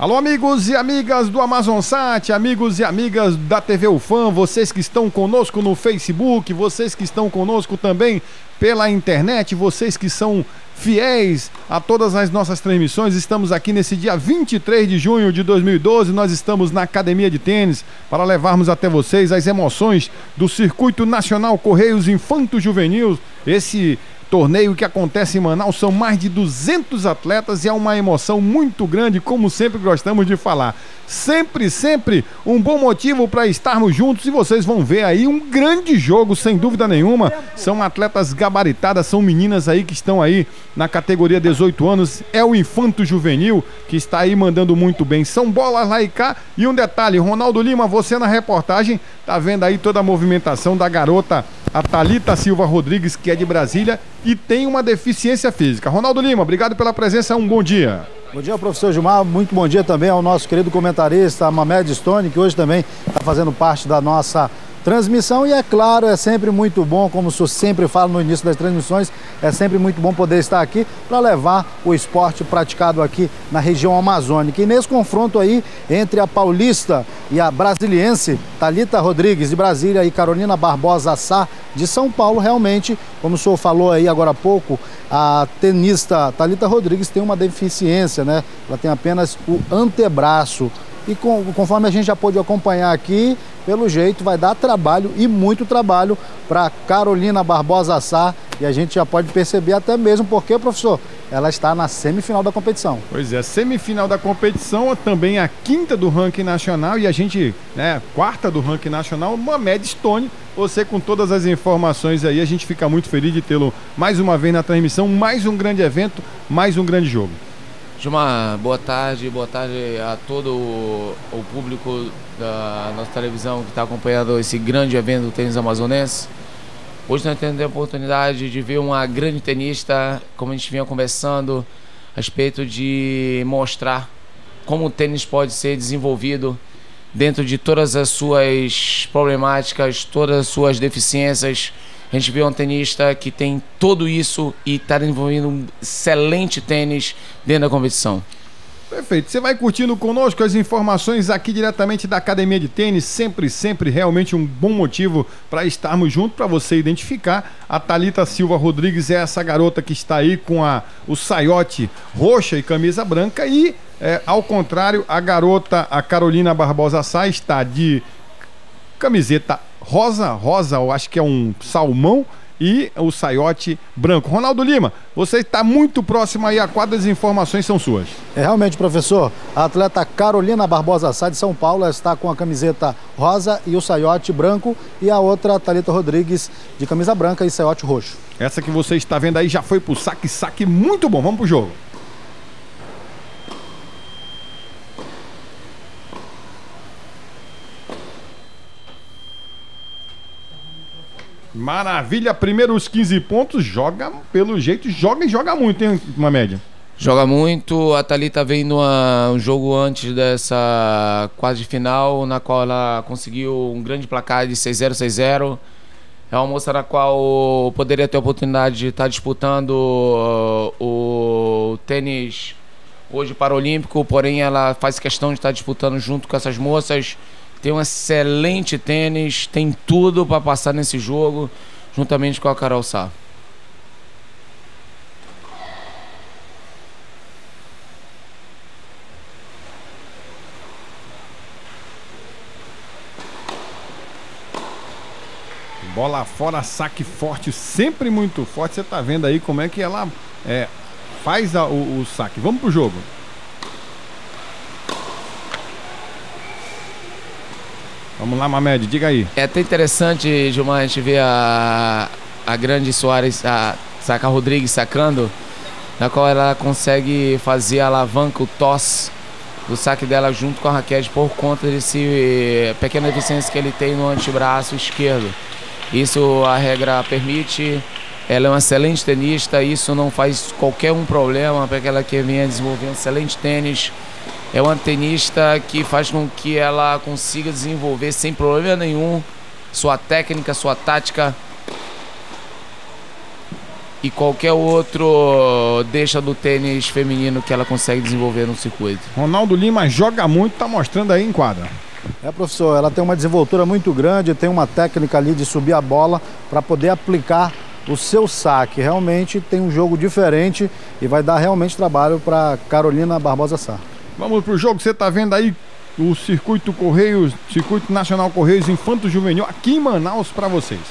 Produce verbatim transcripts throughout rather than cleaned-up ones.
Alô, amigos e amigas do AmazonSat, amigos e amigas da T V UFAM, vocês que estão conosco no Facebook, vocês que estão conosco também pela internet, vocês que são fiéis a todas as nossas transmissões. Estamos aqui nesse dia vinte e três de junho de dois mil e doze, nós estamos na Academia de Tênis para levarmos até vocês as emoções do Circuito Nacional Correios Infanto Juvenil. Esse torneio que acontece em Manaus, são mais de duzentos atletas e é uma emoção muito grande, como sempre gostamos de falar. Sempre, sempre um bom motivo para estarmos juntos e vocês vão ver aí um grande jogo, sem dúvida nenhuma. São atletas gabaritadas, são meninas aí que estão aí na categoria dezoito anos, é o Infanto Juvenil que está aí mandando muito bem. São bolas lá e cá. E um detalhe, Ronaldo Lima, você na reportagem, tá vendo aí toda a movimentação da garota, a Thalita Silva Rodrigues, que é de Brasília e tem uma deficiência física. Ronaldo Lima, obrigado pela presença, um bom dia. Bom dia, professor Gilmar, muito bom dia também ao nosso querido comentarista Mamed Stone, que hoje também está fazendo parte da nossa transmissão. E é claro, é sempre muito bom, como o senhor sempre fala no início das transmissões, é sempre muito bom poder estar aqui para levar o esporte praticado aqui na região amazônica. E nesse confronto aí entre a paulista e a brasiliense, Thalita Rodrigues de Brasília e Carolina Barbosa Sá de São Paulo, realmente, como o senhor falou aí agora há pouco, a tenista Thalita Rodrigues tem uma deficiência, né? Ela tem apenas o antebraço. E com, conforme a gente já pôde acompanhar aqui, pelo jeito vai dar trabalho e muito trabalho para Carolina Barbosa Sá. E a gente já pode perceber até mesmo porque, professor, ela está na semifinal da competição. Pois é, semifinal da competição, também a quinta do ranking nacional e a gente, né, quarta do ranking nacional, Mamed Stone. Você com todas as informações aí, a gente fica muito feliz de tê-lo mais uma vez na transmissão, mais um grande evento, mais um grande jogo. Gilmar, boa tarde, boa tarde a todo o, o público da nossa televisão que está acompanhando esse grande evento do tênis amazonense. Hoje nós temos a oportunidade de ver uma grande tenista, como a gente vinha conversando, a respeito de mostrar como o tênis pode ser desenvolvido dentro de todas as suas problemáticas, todas as suas deficiências. A gente vê um tenista que tem tudo isso e está desenvolvendo um excelente tênis dentro da competição. Perfeito. Você vai curtindo conosco as informações aqui diretamente da Academia de Tênis. Sempre, sempre realmente um bom motivo para estarmos juntos, para você identificar. A Thalita Silva Rodrigues é essa garota que está aí com a, o saiote roxa e camisa branca. E, é, ao contrário, a garota, a Carolina Barbosa Sá, está de camiseta rosa, rosa, eu acho que é um salmão, e o saiote branco. Ronaldo Lima, você está muito próximo aí à quadra, as informações são suas. É realmente, professor, a atleta Carolina Barbosa Sá de São Paulo está com a camiseta rosa e o saiote branco, e a outra, Thalita Rodrigues, de camisa branca e saiote roxo. Essa que você está vendo aí já foi pro saque, saque muito bom. Vamos pro jogo. Maravilha, primeiro os quinze pontos, joga pelo jeito, joga e joga muito, tem uma média. Joga muito, a Thalita vem num jogo antes dessa quase final, na qual ela conseguiu um grande placar de seis zero, seis zero. É uma moça na qual poderia ter a oportunidade de estar disputando uh, o tênis hoje paralímpico, porém ela faz questão de estar disputando junto com essas moças. Tem um excelente tênis, tem tudo para passar nesse jogo, juntamente com a Carol Sá. Bola fora, saque forte, sempre muito forte. Você tá vendo aí como é que ela é, faz a, o, o saque. Vamos pro jogo. Vamos lá, Mamed, diga aí. É até interessante, Gilmar, a gente ver a, a grande Soares, a Saca Rodrigues sacando, na qual ela consegue fazer a alavanca, o tosse do saque dela junto com a raquete por conta desse pequena deficiência que ele tem no antebraço esquerdo. Isso a regra permite, ela é uma excelente tenista, isso não faz qualquer um problema para aquela que venha desenvolvendo excelente tênis. É uma tenista que faz com que ela consiga desenvolver sem problema nenhum sua técnica, sua tática. e qualquer outro deixa do tênis feminino que ela consegue desenvolver no circuito. Ronaldo Lima joga muito, tá mostrando aí em quadra. É, professor, ela tem uma desenvoltura muito grande, tem uma técnica ali de subir a bola para poder aplicar o seu saque. Realmente tem um jogo diferente e vai dar realmente trabalho para Carolina Barbosa Sá. Vamos pro jogo, você tá vendo aí o Circuito Correios, Circuito Nacional Correios Infanto Juvenil aqui em Manaus para vocês.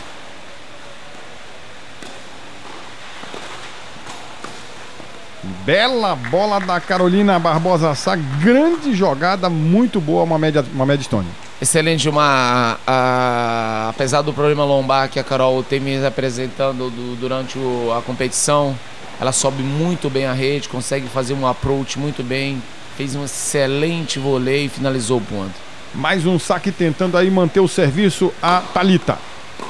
Bela bola da Carolina Barbosa Sá, grande jogada, muito boa, uma média, uma média Stone. Excelente, uma, a, apesar do problema lombar que a Carol tem me apresentando do, durante o, a competição, ela sobe muito bem a rede, consegue fazer um approach muito bem, fez um excelente voleio e finalizou o ponto. Mais um saque tentando aí manter o serviço a Thalita.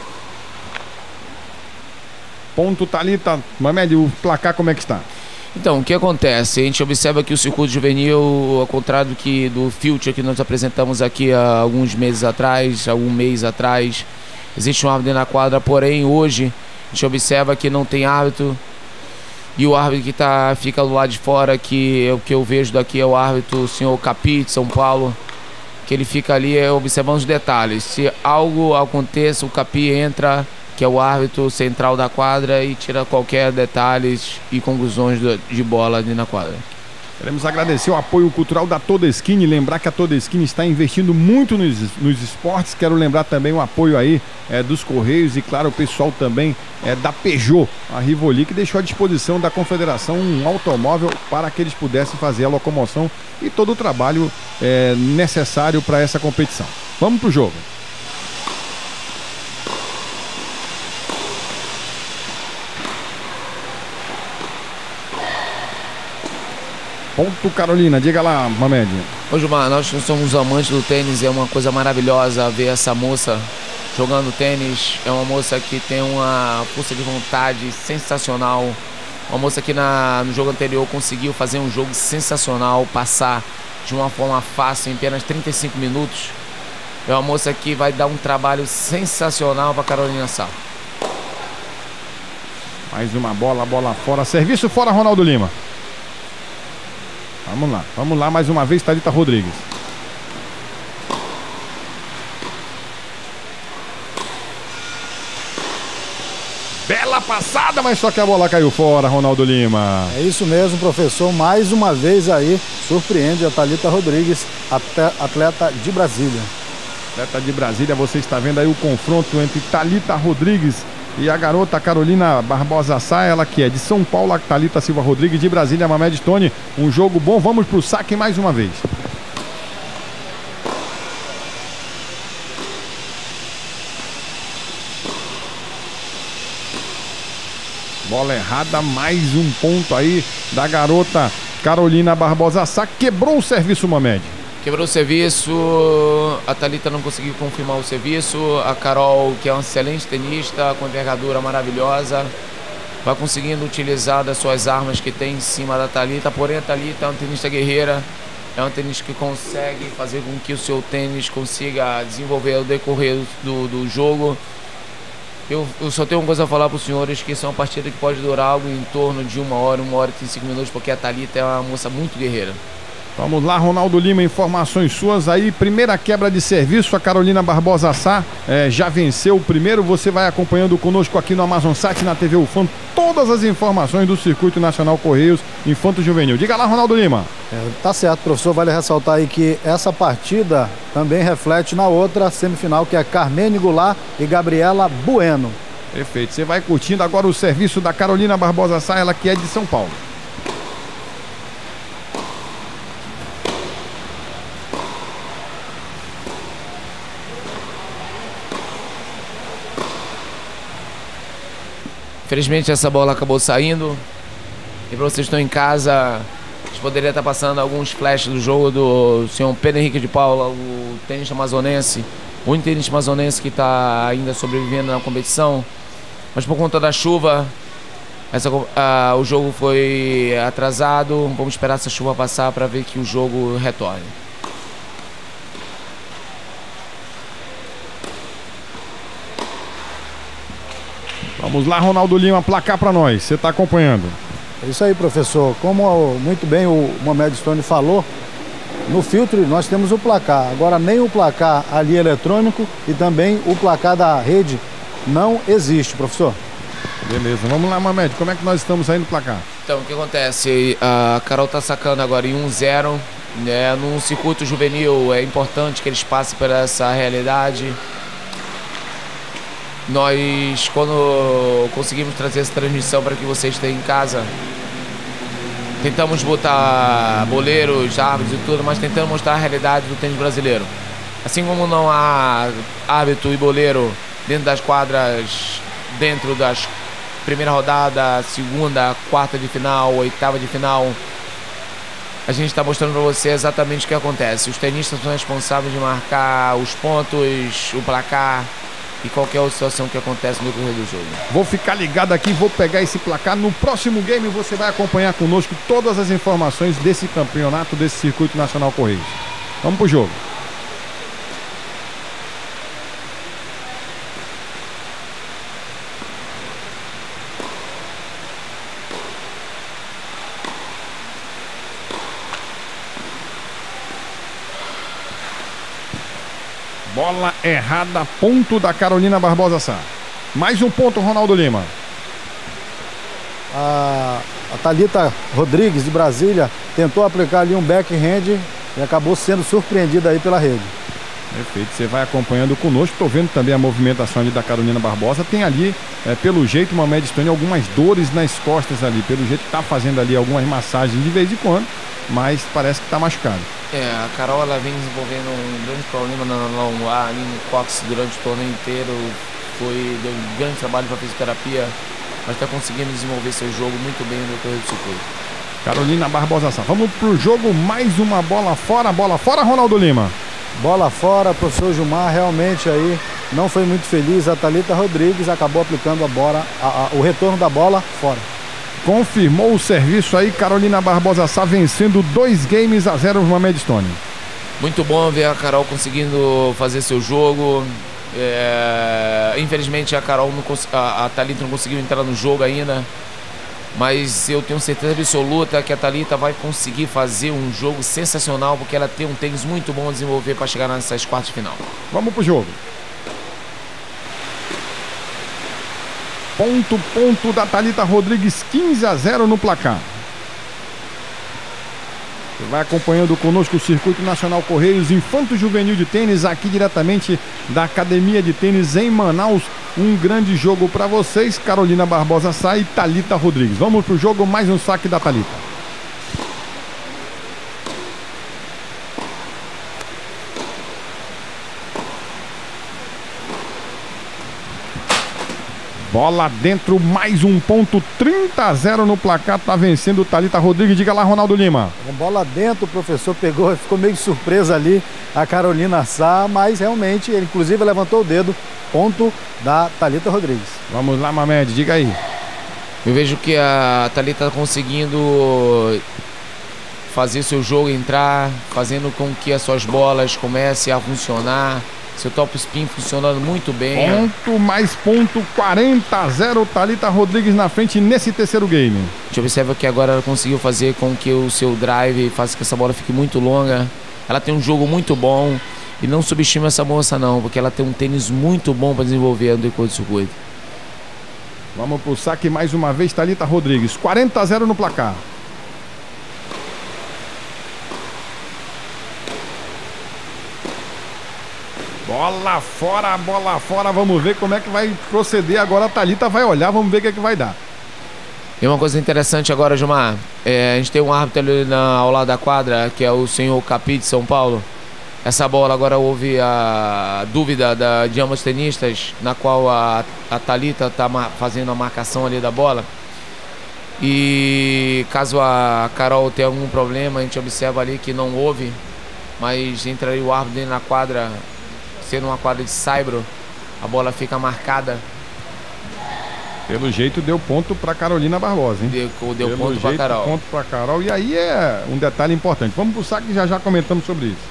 Ponto Thalita, Mamed, o placar como é que está? Então, o que acontece? A gente observa que o circuito juvenil, ao contrário do que do Future que nós apresentamos aqui há alguns meses atrás, algum mês atrás, existe um árbitro na quadra, porém hoje a gente observa que não tem árbitro e o árbitro que tá, fica do lado de fora, que é o que eu vejo daqui, é o árbitro, o senhor Capi de São Paulo, que ele fica ali é, observando os detalhes. Se algo aconteça, o Capi entra, que é o árbitro central da quadra, e tira qualquer detalhes e conclusões de bola ali na quadra. Queremos agradecer o apoio cultural da Todeskine, lembrar que a Todeskine está investindo muito nos, nos esportes. Quero lembrar também o apoio aí é, dos Correios e, claro, o pessoal também é, da Peugeot, a Rivoli, que deixou à disposição da Confederação um automóvel para que eles pudessem fazer a locomoção e todo o trabalho é, necessário para essa competição. Vamos para o jogo. Ponto Carolina, diga lá, Mamed. Ô Gilmar, nós que somos amantes do tênis, é uma coisa maravilhosa ver essa moça jogando tênis. É uma moça que tem uma força de vontade sensacional. Uma moça que na, no jogo anterior conseguiu fazer um jogo sensacional, passar de uma forma fácil em apenas trinta e cinco minutos. É uma moça que vai dar um trabalho sensacional para Carolina Sá. Mais uma bola, bola fora. Serviço fora, Ronaldo Lima. Vamos lá, vamos lá mais uma vez, Thalita Rodrigues. Bela passada, mas só que a bola caiu fora, Ronaldo Lima. É isso mesmo, professor. Mais uma vez aí, surpreende a Thalita Rodrigues, atleta de Brasília. Atleta de Brasília, você está vendo aí o confronto entre Thalita Rodrigues e a garota Carolina Barbosa Sá, ela que é de São Paulo, a Thalita Silva Rodrigues, de Brasília, Mamed Stone. Um jogo bom, vamos para o saque mais uma vez. Bola errada, mais um ponto aí da garota Carolina Barbosa Sá. Quebrou o serviço, Mamed. Quebrou o serviço, a Thalita não conseguiu confirmar o serviço, a Carol, que é uma excelente tenista, com envergadura maravilhosa, vai conseguindo utilizar das suas armas que tem em cima da Thalita, porém a Thalita é uma tenista guerreira, é uma tenista que consegue fazer com que o seu tênis consiga desenvolver ao decorrer do, do jogo. Eu, eu só tenho uma coisa a falar para os senhores, que isso é uma partida que pode durar algo em torno de uma hora, uma hora e trinta e cinco minutos, porque a Thalita é uma moça muito guerreira. Vamos lá, Ronaldo Lima, informações suas aí. Primeira quebra de serviço, a Carolina Barbosa Sá é, já venceu o primeiro. Você vai acompanhando conosco aqui no Amazon Sat, na T V UFAM, todas as informações do Circuito Nacional Correios Infanto Juvenil. Diga lá, Ronaldo Lima. É, tá certo, professor. Vale ressaltar aí que essa partida também reflete na outra semifinal, que é Carmene Goulart e Gabriela Bueno. Perfeito. Você vai curtindo agora o serviço da Carolina Barbosa Sá, ela que é de São Paulo. Infelizmente essa bola acabou saindo. E para vocês que estão em casa, a gente poderia estar passando alguns flashes do jogo do senhor Pedro Henrique de Paula, o tenista amazonense, o único tenista amazonense que está ainda sobrevivendo na competição. Mas por conta da chuva, essa, a, o jogo foi atrasado. Vamos esperar essa chuva passar para ver que o jogo retorne. Vamos lá, Ronaldo Lima, placar para nós. Você está acompanhando. É isso aí, professor. Como muito bem o Mohamed Stone falou, no filtro nós temos o placar. Agora nem o placar ali eletrônico e também o placar da rede não existe, professor. Beleza, vamos lá, Mohamed. Como é que nós estamos aí no placar? Então, o que acontece? A Carol tá sacando agora em um a zero, né? Num circuito juvenil é importante que eles passem por essa realidade. Nós, quando conseguimos trazer essa transmissão para que vocês tenham em casa, tentamos botar boleiros, árbitros e tudo, mas tentamos mostrar a realidade do tênis brasileiro. Assim como não há árbitro e boleiro dentro das quadras, dentro das primeira rodada, segunda, quarta de final, oitava de final, a gente está mostrando para você exatamente o que acontece. Os tenistas são responsáveis de marcar os pontos, o placar e qualquer outra situação que acontece no decorrer do jogo. Vou ficar ligado aqui, vou pegar esse placar. No próximo game você vai acompanhar conosco todas as informações desse campeonato, desse circuito nacional Correios. Vamos pro jogo. Bola errada, ponto da Carolina Barbosa Sá. Mais um ponto, Ronaldo Lima. A, a Thalita Rodrigues, de Brasília, tentou aplicar ali um backhand e acabou sendo surpreendida aí pela rede. Perfeito, você vai acompanhando conosco. Estou vendo também a movimentação ali da Carolina Barbosa. Tem ali, é, pelo jeito, uma Mohamed Stone, algumas dores nas costas ali. Pelo jeito está fazendo ali algumas massagens de vez em quando, mas parece que está machucado. É, a Carol ela vem desenvolvendo um grande problema na lombar, ali no cóccix durante o torneio inteiro. Foi, deu um grande trabalho para a fisioterapia, mas está conseguindo desenvolver seu jogo muito bem no decorrer do circuito. Carolina Barbosa Sá. Vamos pro jogo, mais uma bola fora, bola fora, Ronaldo Lima. Bola fora, professor Gilmar realmente aí não foi muito feliz. A Thalita Rodrigues acabou aplicando a bola, a, a, o retorno da bola fora. Confirmou o serviço aí, Carolina Barbosa Sá vencendo dois games a zero no Mohamed Stone. Muito bom ver a Carol conseguindo fazer seu jogo. É... Infelizmente a Carol, não cons... a, a Thalita não conseguiu entrar no jogo ainda, mas eu tenho certeza absoluta que a Thalita vai conseguir fazer um jogo sensacional, porque ela tem um tênis muito bom a desenvolver para chegar nessas quartas de final. Vamos pro jogo. Ponto, ponto da Thalita Rodrigues, quinze a zero no placar. Você vai acompanhando conosco o Circuito Nacional Correios Infanto Juvenil de Tênis, aqui diretamente da Academia de Tênis em Manaus. Um grande jogo para vocês, Carolina Barbosa Sá e Thalita Rodrigues. Vamos pro jogo, mais um saque da Thalita. Bola dentro, mais um ponto, trinta a zero no placar, tá vencendo Thalita Rodrigues. Diga lá, Ronaldo Lima. Com bola dentro, o professor pegou, ficou meio surpresa ali a Carolina Sá, mas realmente, ele inclusive levantou o dedo, ponto da Thalita Rodrigues. Vamos lá, Mohamed, diga aí. Eu vejo que a Thalita tá conseguindo fazer seu jogo entrar, fazendo com que as suas bolas comecem a funcionar. Seu top spin funcionando muito bem. Ponto, mais ponto, quarenta a zero. Thalita Rodrigues na frente nesse terceiro game. A gente observa que agora ela conseguiu fazer com que o seu drive faça que essa bola fique muito longa. Ela tem um jogo muito bom. E não subestima essa moça não, porque ela tem um tênis muito bom para desenvolver no decorrer do circuito. Vamos pro saque mais uma vez, Thalita Rodrigues. quarenta a zero no placar. Bola fora, bola fora. Vamos ver como é que vai proceder agora. A Thalita vai olhar, vamos ver o que é que vai dar. E uma coisa interessante agora, Gilmar. É, a gente tem um árbitro ali na, ao lado da quadra, que é o senhor Capi de São Paulo. Essa bola agora houve a dúvida da, de ambos tenistas, na qual a, a Thalita está fazendo a marcação ali da bola. E caso a Carol tenha algum problema, a gente observa ali que não houve, mas entraria o árbitro dentro na quadra. Sendo uma quadra de saibro, a bola fica marcada. Pelo jeito deu ponto para Carolina Barbosa, hein? Deu, deu Pelo ponto para Carol. ponto para Carol. E aí é um detalhe importante. Vamos pro saque e já já comentamos sobre isso.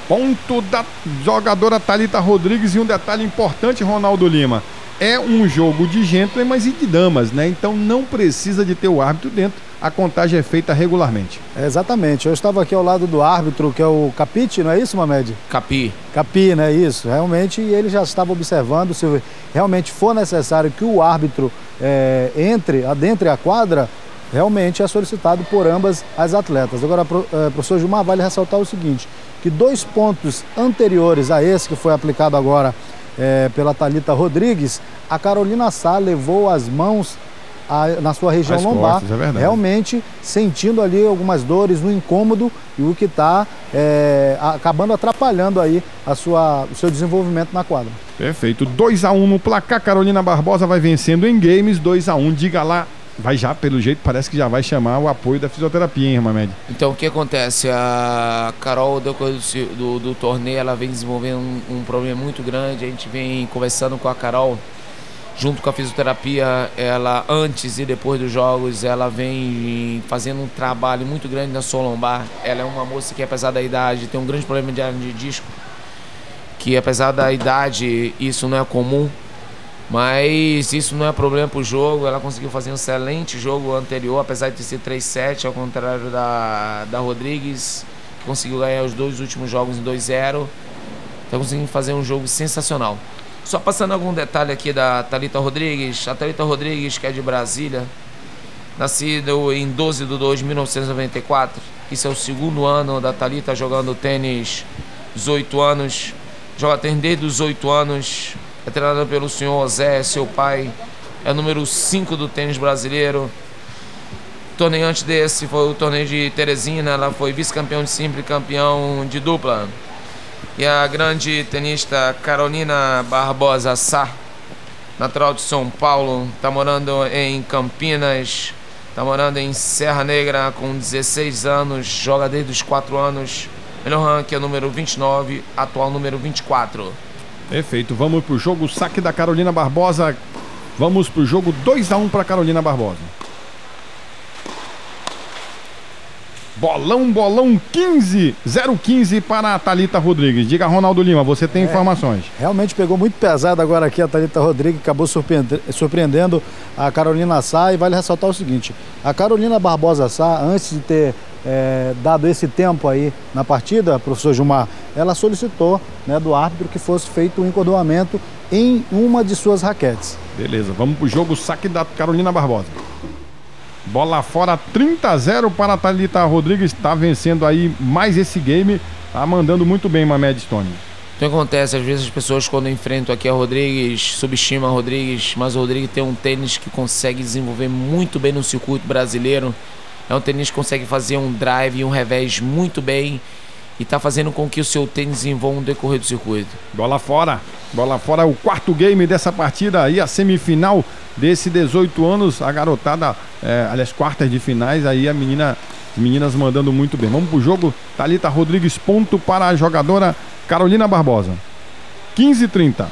Ponto da jogadora Thalita Rodrigues. E um detalhe importante, Ronaldo Lima, é um jogo de gentlemen e de damas, né? Então não precisa de ter o árbitro dentro, a contagem é feita regularmente. É, exatamente, eu estava aqui ao lado do árbitro, que é o Capite, não é isso, Mamed? Capi. Capi, né? Isso, realmente, e ele já estava observando, se realmente for necessário que o árbitro é, entre, adentre a quadra, realmente é solicitado por ambas as atletas. Agora, professor Gilmar, vale ressaltar o seguinte, que dois pontos anteriores a esse que foi aplicado agora é, pela Thalita Rodrigues, a Carolina Sá levou as mãos a, na sua região as lombar, costas, é verdade, realmente sentindo ali algumas dores, um incômodo, e o que está é, acabando atrapalhando aí a sua, o seu desenvolvimento na quadra. Perfeito, dois a um no placar, Carolina Barbosa vai vencendo em games, dois a um, diga lá. Vai já, pelo jeito, parece que já vai chamar o apoio da fisioterapia, hein, Mamed? Então, o que acontece? A Carol, do, do, do torneio, ela vem desenvolvendo um, um problema muito grande. A gente vem conversando com a Carol, junto com a fisioterapia, ela, antes e depois dos jogos, ela vem fazendo um trabalho muito grande na sua lombar. Ela é uma moça que, apesar da idade, tem um grande problema de hernia de disco, que, apesar da idade, isso não é comum. Mas isso não é problema para o jogo. Ela conseguiu fazer um excelente jogo anterior, apesar de ser três a sete, ao contrário da, da Rodrigues, que conseguiu ganhar os dois últimos jogos em dois a zero. Está conseguindo fazer um jogo sensacional. Só passando algum detalhe aqui da Thalita Rodrigues. A Thalita Rodrigues, que é de Brasília, nascido em doze de dois de mil novecentos e noventa e quatro. Isso é o segundo ano da Thalita jogando tênis, dezoito anos. Joga tênis desde os oito anos. É treinada pelo senhor Zé, seu pai. É o número cinco do tênis brasileiro. O torneio antes desse foi o torneio de Teresina. Ela foi vice-campeão de simples e campeão de dupla. E a grande tenista Carolina Barbosa Sá, natural de São Paulo, está morando em Campinas, está morando em Serra Negra com dezesseis anos, joga desde os quatro anos. Melhor ranking é o número vinte e nove, atual número vinte e quatro. Perfeito, vamos pro jogo, saque da Carolina Barbosa. Vamos pro jogo dois a um para Carolina Barbosa. Bolão, bolão, quinze, zero quinze para a Thalita Rodrigues. Diga, Ronaldo Lima, você tem é, informações. Realmente pegou muito pesado agora aqui a Thalita Rodrigues, acabou surpreende, surpreendendo a Carolina Sá. E vale ressaltar o seguinte, a Carolina Barbosa Sá, antes de ter é, dado esse tempo aí na partida, professor Gilmar, ela solicitou, né, do árbitro que fosse feito um encordoamento em uma de suas raquetes. Beleza, vamos pro jogo, saque da Carolina Barbosa. Bola fora, trinta a zero para a Thalita Rodrigues, está vencendo aí mais esse game, tá mandando muito bem, Mamed Stone. Então acontece, às vezes as pessoas quando enfrentam aqui a Rodrigues, subestimam a Rodrigues, mas o Rodrigues tem um tênis que consegue desenvolver muito bem no circuito brasileiro. É um tênis que consegue fazer um drive e um revés muito bem e está fazendo com que o seu tênis desenvolva no decorrer do circuito. Bola fora, bola fora, o quarto game dessa partida aí, a semifinal desse dezoito anos, a garotada, é, aliás, quartas de finais, aí a menina, as meninas mandando muito bem. Vamos pro jogo, Thalita Rodrigues, ponto para a jogadora Carolina Barbosa. quinze a trinta.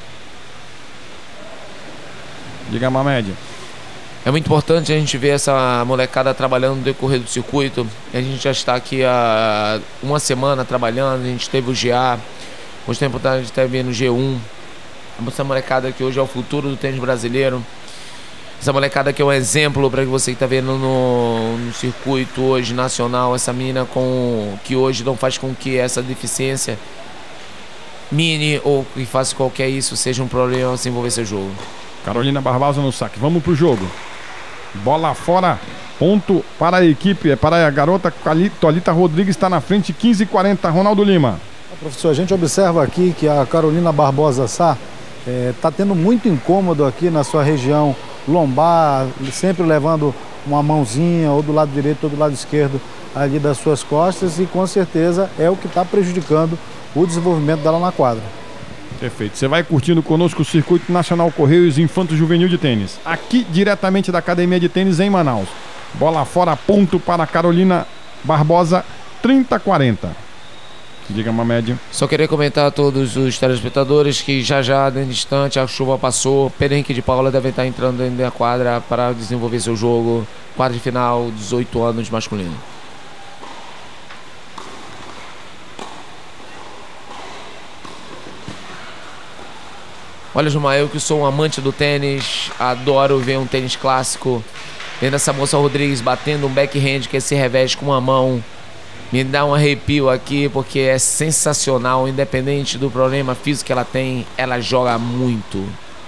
Diga, Mamed. É muito importante a gente ver essa molecada trabalhando no decorrer do circuito. A gente já está aqui há uma semana trabalhando, a gente teve o G A, hoje tem a oportunidade de estar vendo o G um. Essa molecada que hoje é o futuro do tênis brasileiro. Essa molecada que é um exemplo para você que está vendo no, no circuito hoje nacional. Essa menina com, que hoje não faz com que essa deficiência mini ou que faça qualquer isso seja um problema a desenvolver seu jogo. Carolina Barbosa no saque. Vamos pro jogo. Bola fora, ponto para a equipe, é para a garota Thalita Rodrigues, está na frente, quinze a quarenta. Ronaldo Lima. Professor, a gente observa aqui que a Carolina Barbosa Sá está é, tendo muito incômodo aqui na sua região lombar, sempre levando uma mãozinha ou do lado direito ou do lado esquerdo ali das suas costas, e com certeza é o que está prejudicando o desenvolvimento dela na quadra. Perfeito. Você vai curtindo conosco o Circuito Nacional Correios Infanto Juvenil de Tênis, aqui diretamente da Academia de Tênis em Manaus. Bola fora, ponto para a Carolina Barbosa, trinta a quarenta. Diga, Mamed. Só queria comentar a todos os telespectadores que já já, dentro de instante, a chuva passou. Pedro Henrique de Paula deve estar entrando dentro da quadra para desenvolver seu jogo. Quadra de final, dezoito anos masculino. Olha, Gilmar, eu que sou um amante do tênis, adoro ver um tênis clássico. Vendo essa moça Rodrigues batendo um backhand que se reveste com uma mão. Me dá um arrepio aqui, porque é sensacional. Independente do problema físico que ela tem, ela joga muito.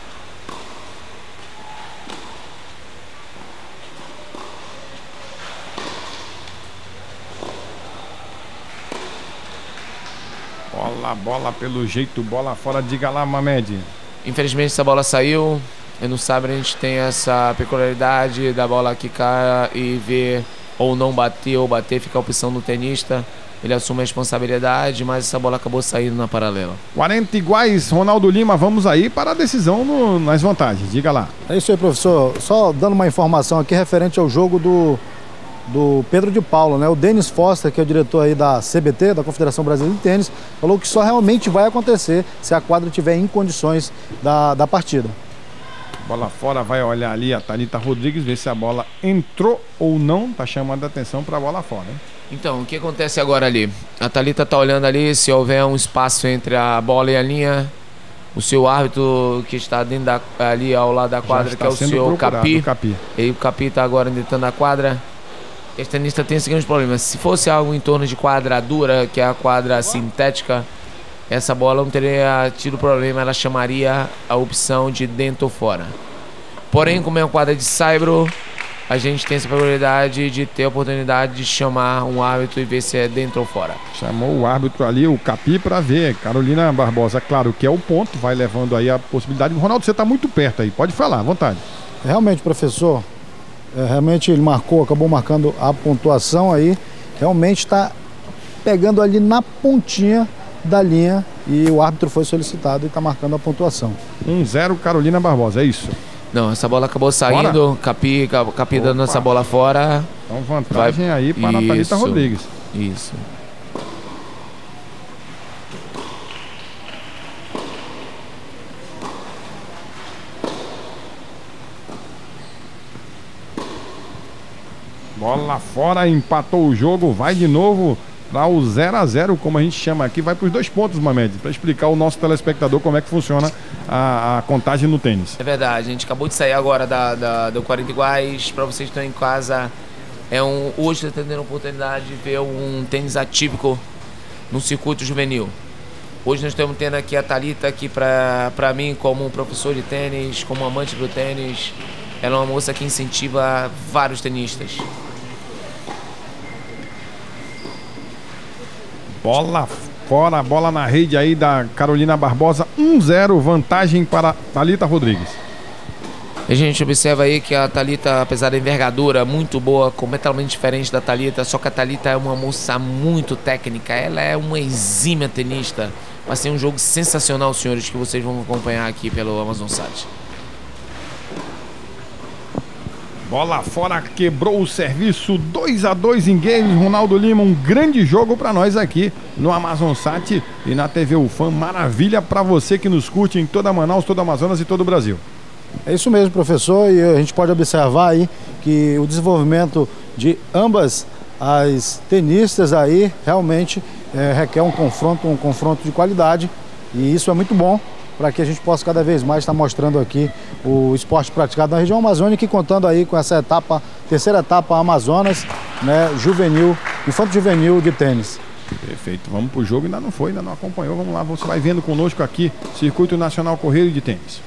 Bola, bola pelo jeito, bola fora, diga lá, Mamed. Infelizmente essa bola saiu. Eu não sabe, a gente tem essa peculiaridade da bola quicar e ver ou não bater ou bater, fica a opção do tenista. Ele assume a responsabilidade, mas essa bola acabou saindo na paralela. quarenta iguais, Ronaldo Lima, vamos aí para a decisão no, nas vantagens, diga lá. É isso aí, professor. Só dando uma informação aqui referente ao jogo do, do Pedro de Paula, né? O Denis Foster, que é o diretor aí da C B T, da Confederação Brasileira de Tênis, falou que só realmente vai acontecer se a quadra estiver em condições da, da partida. Bola fora, vai olhar ali a Thalita Rodrigues, ver se a bola entrou ou não. Tá chamando a atenção para a bola fora, hein? Então, o que acontece agora ali? A Thalita tá olhando ali, se houver um espaço entre a bola e a linha, o seu árbitro que está dentro da, ali ao lado da quadra, que é o senhor Capi, Capi. E o Capi tá agora dentro da quadra. Esse tenista tem o seguinte problema: se fosse algo em torno de quadra dura, que é a quadra sintética, essa bola não teria tido problema, ela chamaria a opção de dentro ou fora. Porém, como é uma quadra de saibro, a gente tem essa probabilidade de ter a oportunidade de chamar um árbitro e ver se é dentro ou fora. Chamou o árbitro ali, o Capi, para ver. Carolina Barbosa, claro que é o ponto, vai levando aí a possibilidade. Ronaldo, você está muito perto aí, pode falar, à vontade. Realmente, professor, é, realmente ele marcou, acabou marcando a pontuação aí. Realmente está pegando ali na pontinha da linha e o árbitro foi solicitado e está marcando a pontuação. um zero Carolina Barbosa, é isso? Não, essa bola acabou saindo, fora? Capi, Capi dando essa bola fora. Então vantagem vai... aí para a Thalita Rodrigues. Isso. Bola fora, empatou o jogo, vai de novo para o zero a zero, como a gente chama aqui, vai para os dois pontos, Mamed, para explicar ao nosso telespectador como é que funciona a, a contagem no tênis. É verdade, a gente acabou de sair agora da, da, do quarenta iguais. Para vocês que estão em casa, é um, hoje você está tendo a oportunidade de ver um tênis atípico no circuito juvenil. Hoje nós estamos tendo aqui a Thalita, que para mim, como um professor de tênis, como amante do tênis, ela é uma moça que incentiva vários tenistas. Bola fora, bola na rede aí da Carolina Barbosa, um zero, vantagem para Thalita Rodrigues. A gente observa aí que a Thalita, apesar da envergadura muito boa, completamente diferente da Thalita, só que a Thalita é uma moça muito técnica, ela é uma exímia tenista. Vai ser um jogo sensacional, senhores, que vocês vão acompanhar aqui pelo Amazonsat. Bola fora, quebrou o serviço, dois a dois em games. Ronaldo Lima, um grande jogo para nós aqui no Amazonsat e na T V UFAM. Maravilha para você que nos curte em toda Manaus, toda Amazonas e todo o Brasil. É isso mesmo, professor, e a gente pode observar aí que o desenvolvimento de ambas as tenistas aí realmente é, requer um confronto, um confronto de qualidade, e isso é muito bom para que a gente possa cada vez mais estar mostrando aqui o esporte praticado na região amazônica e contando aí com essa etapa, terceira etapa Amazonas, né, juvenil, infanto juvenil de tênis. Perfeito, vamos pro jogo, ainda não foi, ainda não acompanhou, vamos lá, você vai vendo conosco aqui, Circuito Nacional Correio de Tênis.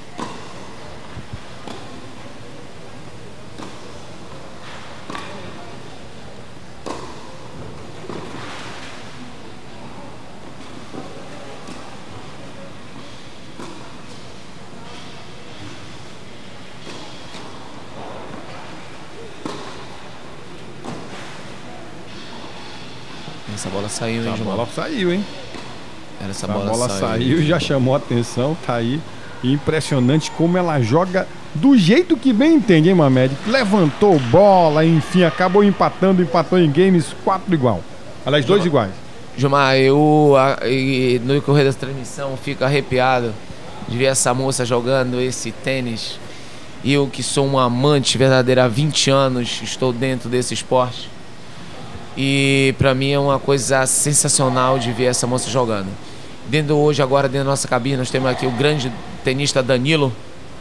Essa bola saiu, hein, Essa João? bola saiu, hein? Essa, Essa bola, bola saiu, saiu, já chamou a atenção, tá aí. Impressionante como ela joga do jeito que bem entende, hein, Mamed? Levantou bola, enfim, acabou empatando, empatou em games, quatro igual. Aliás, dois iguais. Gilmar, eu a, e, no decorrer dessa transmissão fico arrepiado de ver essa moça jogando esse tênis. E eu que sou um amante verdadeiro há vinte anos, estou dentro desse esporte. E pra mim é uma coisa sensacional de ver essa moça jogando. Dentro hoje, agora dentro da nossa cabine, nós temos aqui o grande tenista Danilo.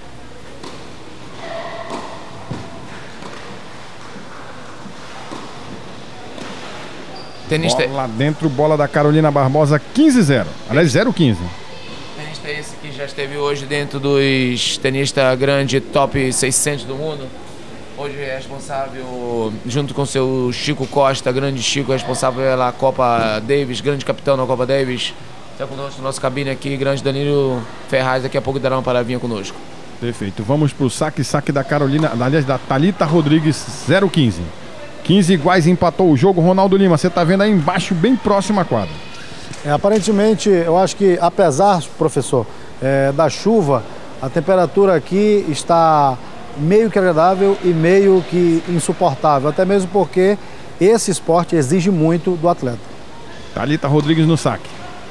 Tenista... Bola dentro, bola da Carolina Barbosa, quinze a zero. Aliás, zero a quinze. Tenista esse que já esteve hoje dentro dos tenista grande top seiscentos do mundo. Hoje é responsável, junto com seu Chico Costa, grande Chico, responsável pela Copa Davis, grande capitão na Copa Davis. Está conosco no nosso cabine aqui, grande Danilo Ferraz, daqui a pouco dará uma palavrinha conosco. Perfeito, vamos para o saque, saque da Carolina, aliás, da Thalita Rodrigues, zero a quinze. quinze iguais, empatou o jogo. Ronaldo Lima, você está vendo aí embaixo, bem próximo à quadra. É, aparentemente, eu acho que apesar, professor, é, da chuva, a temperatura aqui está meio que agradável e meio que insuportável, até mesmo porque esse esporte exige muito do atleta. Thalita Rodrigues no saque.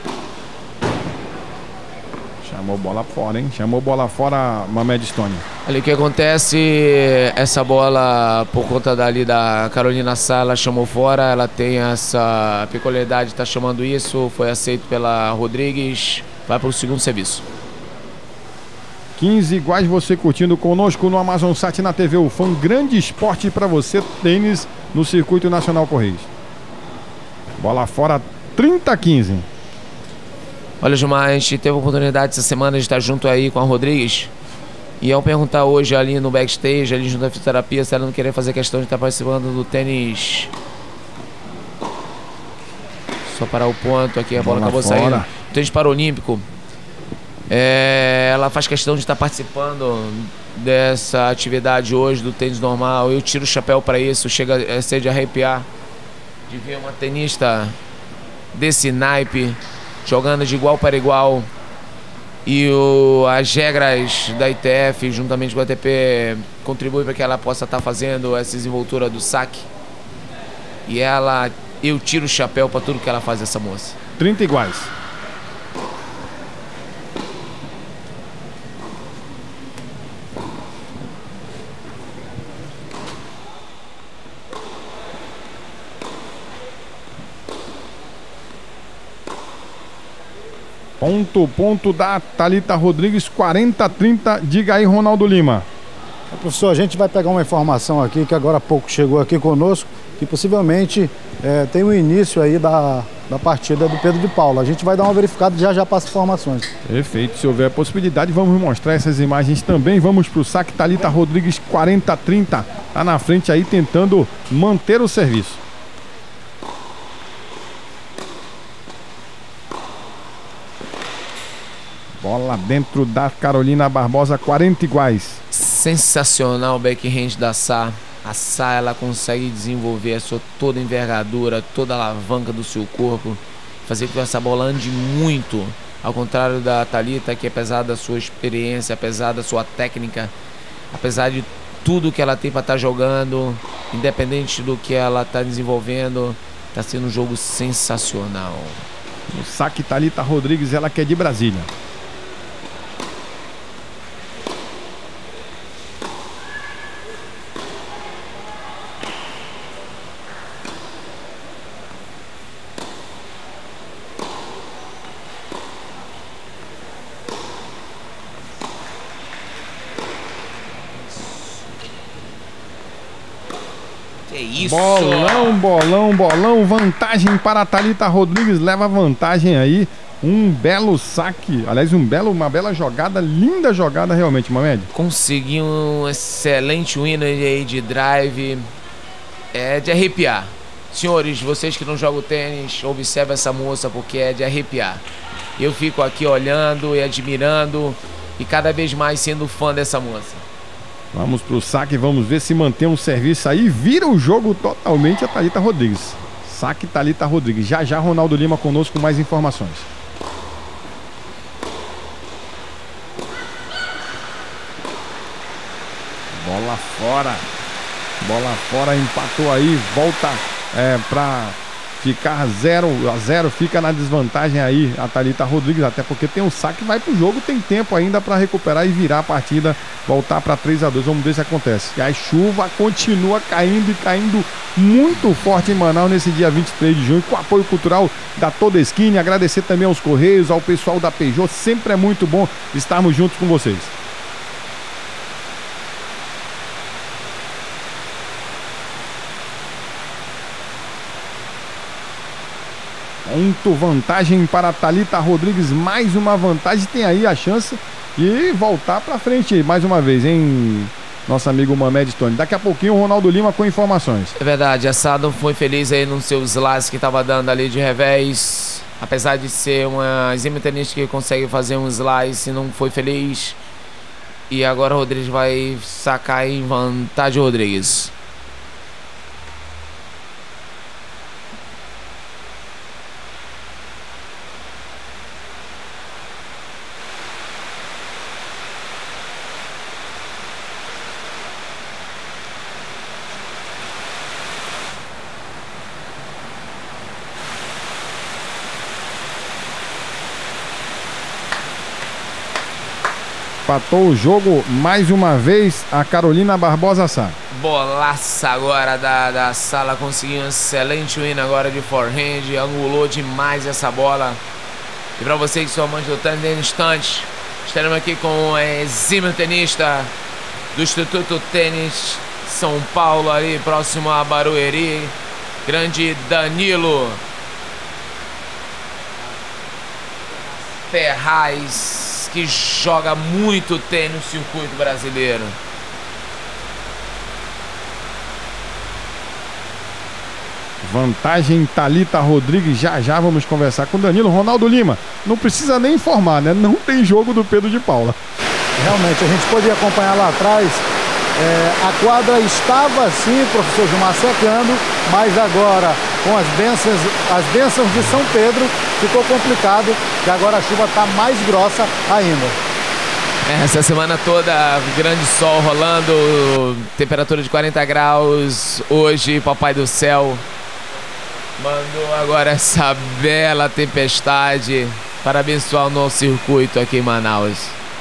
Chamou bola fora, hein? Chamou bola fora, Mamed Stone. Ali o que acontece, essa bola, por conta dali da Carolina Sá, ela chamou fora, ela tem essa peculiaridade, está chamando isso, foi aceito pela Rodrigues, vai para o segundo serviço. quinze iguais, você curtindo conosco no Amazon Sat na T V O Fã, grande esporte para você, tênis no Circuito Nacional Correios. Bola fora, trinta a quinze. Olha, Gilmar, a gente teve a oportunidade essa semana de estar junto aí com a Rodrigues. E ao perguntar hoje ali no backstage, ali junto à fisioterapia, se ela não queria fazer questão de estar participando do tênis. Só parar o ponto aqui, a bola, bola acabou fora. Saindo. Tênis paralímpico. É, ela faz questão de estar participando dessa atividade hoje do tênis normal. Eu tiro o chapéu para isso, chega a ser de arrepiar de ver uma tenista desse naipe jogando de igual para igual. E o, as regras da I T F, juntamente com a A T P, contribuem para que ela possa estar fazendo essa desenvoltura do saque. E ela, eu tiro o chapéu para tudo que ela faz, essa moça. trinta iguais. Ponto, ponto da Thalita Rodrigues, quarenta a trinta. Diga aí, Ronaldo Lima. Professor, a gente vai pegar uma informação aqui que agora há pouco chegou aqui conosco, que possivelmente é, tem o início aí da, da partida do Pedro de Paula. A gente vai dar uma verificada e já já passa informações. Perfeito, se houver possibilidade, vamos mostrar essas imagens também. Vamos para o saque, Thalita Rodrigues, quarenta a trinta. Está na frente aí tentando manter o serviço. Bola dentro da Carolina Barbosa, quarenta iguais. Sensacional o backhand da Sá. A Sá, ela consegue desenvolver a sua toda a envergadura, toda a alavanca do seu corpo, fazer com que essa bola ande muito. Ao contrário da Thalita, que apesar da sua experiência, apesar da sua técnica, apesar de tudo que ela tem para estar jogando, independente do que ela está desenvolvendo, está sendo um jogo sensacional. No saque, Thalita Rodrigues, ela que é de Brasília. Isso. Bolão, bolão, bolão, vantagem para a Thalita Rodrigues, leva vantagem aí, um belo saque, aliás, um belo, uma bela jogada, linda jogada realmente, Mamed. Conseguiu um excelente winner aí de drive, é de arrepiar. Senhores, vocês que não jogam tênis, observe essa moça porque é de arrepiar. Eu fico aqui olhando e admirando e cada vez mais sendo fã dessa moça. Vamos pro saque, vamos ver se mantém um serviço aí. Vira o jogo totalmente a Thalita Rodrigues. Saque, Thalita Rodrigues. Já já Ronaldo Lima conosco com mais informações. Bola fora. Bola fora, empatou aí. Volta é, para ficar zero a zero, fica na desvantagem aí a Thalita Rodrigues, até porque tem um saque, vai pro jogo, tem tempo ainda para recuperar e virar a partida, voltar para três a dois. Vamos ver se acontece. E a chuva continua caindo e caindo muito forte em Manaus nesse dia vinte e três de junho, com apoio cultural da Toda Skin. Agradecer também aos Correios, ao pessoal da Peugeot, sempre é muito bom estarmos juntos com vocês. Muito vantagem para a Thalita Rodrigues, mais uma vantagem, tem aí a chance de voltar para frente mais uma vez, hein, nosso amigo Mamed Stone. Daqui a pouquinho o Ronaldo Lima com informações. É verdade, a Sado foi feliz aí nos seus slides que estava dando ali de revés, apesar de ser uma exímia tenista que consegue fazer um slice, não foi feliz, e agora o Rodrigues vai sacar em vantagem. Rodrigues. Empatou o jogo mais uma vez a Carolina Barbosa Sá. Bolaça agora da, da Sala, conseguiu um excelente win agora de forehand, angulou demais essa bola. E para vocês que são amantes do tênis, em instantes, estaremos aqui com o exímio tenista do Instituto Tênis São Paulo, ali próximo a Barueri, grande Danilo Ferraz, que joga muito tênis no circuito brasileiro. Vantagem Thalita Rodrigues, já já vamos conversar com Danilo. Ronaldo Lima, não precisa nem informar, né? Não tem jogo do Pedro de Paula. Realmente, a gente podia acompanhar lá atrás. É, a quadra estava assim, professor Gilmar, secando, mas agora, com as bênçãos, as bênçãos de São Pedro, ficou complicado, que agora a chuva está mais grossa ainda. Essa semana toda, grande sol rolando, temperatura de quarenta graus. Hoje, Papai do Céu mandou agora essa bela tempestade para abençoar o nosso circuito aqui em Manaus.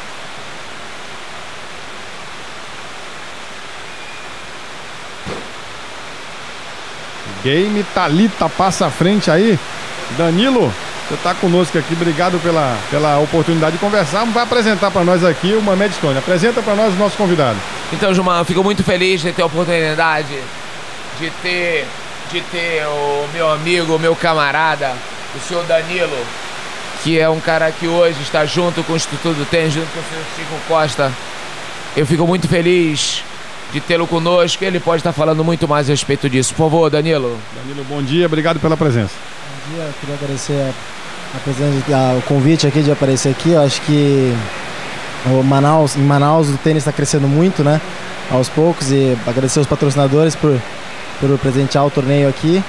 Game Thalita passa à frente aí. Danilo, você está conosco aqui, obrigado pela, pela oportunidade de conversar. Vai apresentar para nós aqui o Mamed Stone. Apresenta para nós o nosso convidado. Então, Gilmar, eu fico muito feliz de ter a oportunidade de ter, de ter o meu amigo, o meu camarada, o senhor Danilo, que é um cara que hoje está junto com o Instituto do Tênis, junto com o senhor Chico Costa. Eu fico muito feliz de tê-lo conosco. Ele pode estar falando muito mais a respeito disso. Por favor, Danilo. Danilo, bom dia, obrigado pela presença. Bom dia, eu queria agradecer a, a presença, a, o convite aqui de aparecer aqui. Eu acho que o Manaus, em Manaus o tênis está crescendo muito, né? Aos poucos, e agradecer aos patrocinadores por, por presentear o torneio aqui.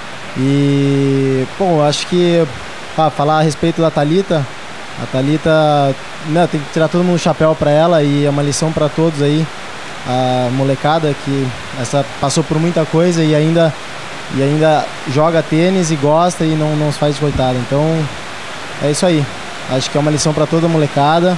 E, bom, eu acho que ah, falar a respeito da Thalita, a Thalita, né, tem que tirar todo mundo o chapéu para ela, e é uma lição para todos aí. A molecada que essa, passou por muita coisa e ainda, e ainda joga tênis e gosta e não, não se faz de coitada. Então é isso aí. Acho que é uma lição para toda a molecada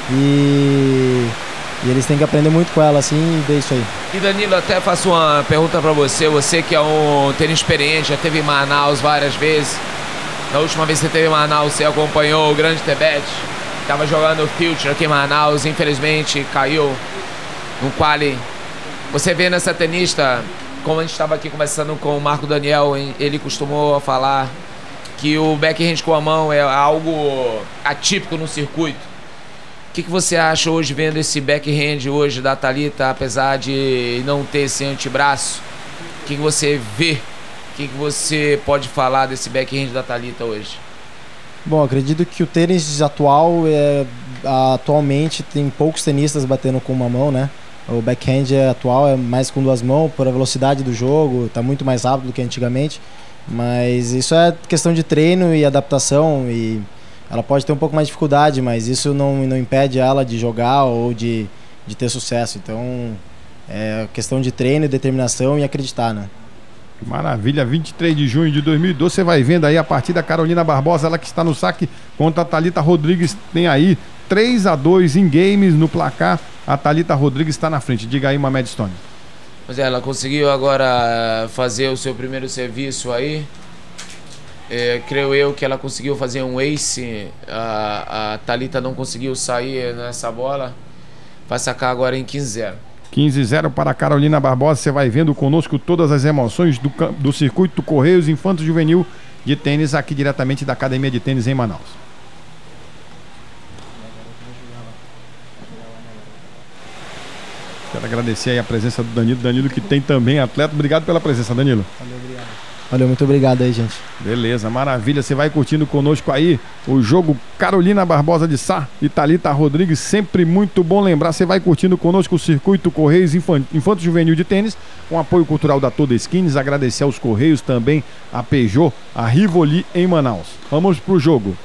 e, e eles têm que aprender muito com ela, assim, e é isso aí. E Danilo, até faço uma pergunta para você. Você que é um tênis experiente, já esteve em Manaus várias vezes. Na última vez que você esteve em Manaus, você acompanhou o grande Tebet, estava jogando o Future aqui em Manaus, infelizmente caiu no quali. Você vê nessa tenista, como a gente estava aqui conversando com o Marco Daniel, ele costumou falar que o backhand com a mão é algo atípico no circuito. O que, que você acha hoje, vendo esse backhand hoje da Thalita, apesar de não ter esse antebraço? O que, que você vê? O que, que você pode falar desse backhand da Thalita hoje? Bom, acredito que o tênis atual, é, atualmente tem poucos tenistas batendo com uma mão, né? O backhand atual é mais com duas mãos, por a velocidade do jogo, está muito mais rápido do que antigamente. Mas isso é questão de treino e adaptação, e ela pode ter um pouco mais de dificuldade, mas isso não, não impede ela de jogar ou de, de ter sucesso. Então é questão de treino, determinação e acreditar, né? Maravilha, vinte e três de junho de dois mil e doze, você vai vendo aí a partida. Carolina Barbosa, ela que está no saque contra a Thalita Rodrigues, tem aí três a dois em games no placar. A Thalita Rodrigues está na frente. Diga aí, Mamed Stone. Mas ela conseguiu agora fazer o seu primeiro serviço aí. É, creio eu que ela conseguiu fazer um ace. A, a Thalita não conseguiu sair nessa bola. Vai sacar agora em quinze a zero. quinze a zero para a Carolina Barbosa. Você vai vendo conosco todas as emoções do, do circuito Correios Infanto Juvenil de tênis, aqui diretamente da Academia de Tênis em Manaus. Quero agradecer aí a presença do Danilo. Danilo que tem também atleta. Obrigado pela presença, Danilo. Valeu, obrigado. Valeu, muito obrigado aí, gente. Beleza, maravilha. Você vai curtindo conosco aí o jogo Carolina Barbosa de Sá e Thalita Rodrigues. Sempre muito bom lembrar. Você vai curtindo conosco o circuito Correios Infanto Juvenil de Tênis, com apoio cultural da Toda Skins. Agradecer aos Correios também, a Peugeot, a Rivoli em Manaus. Vamos pro jogo.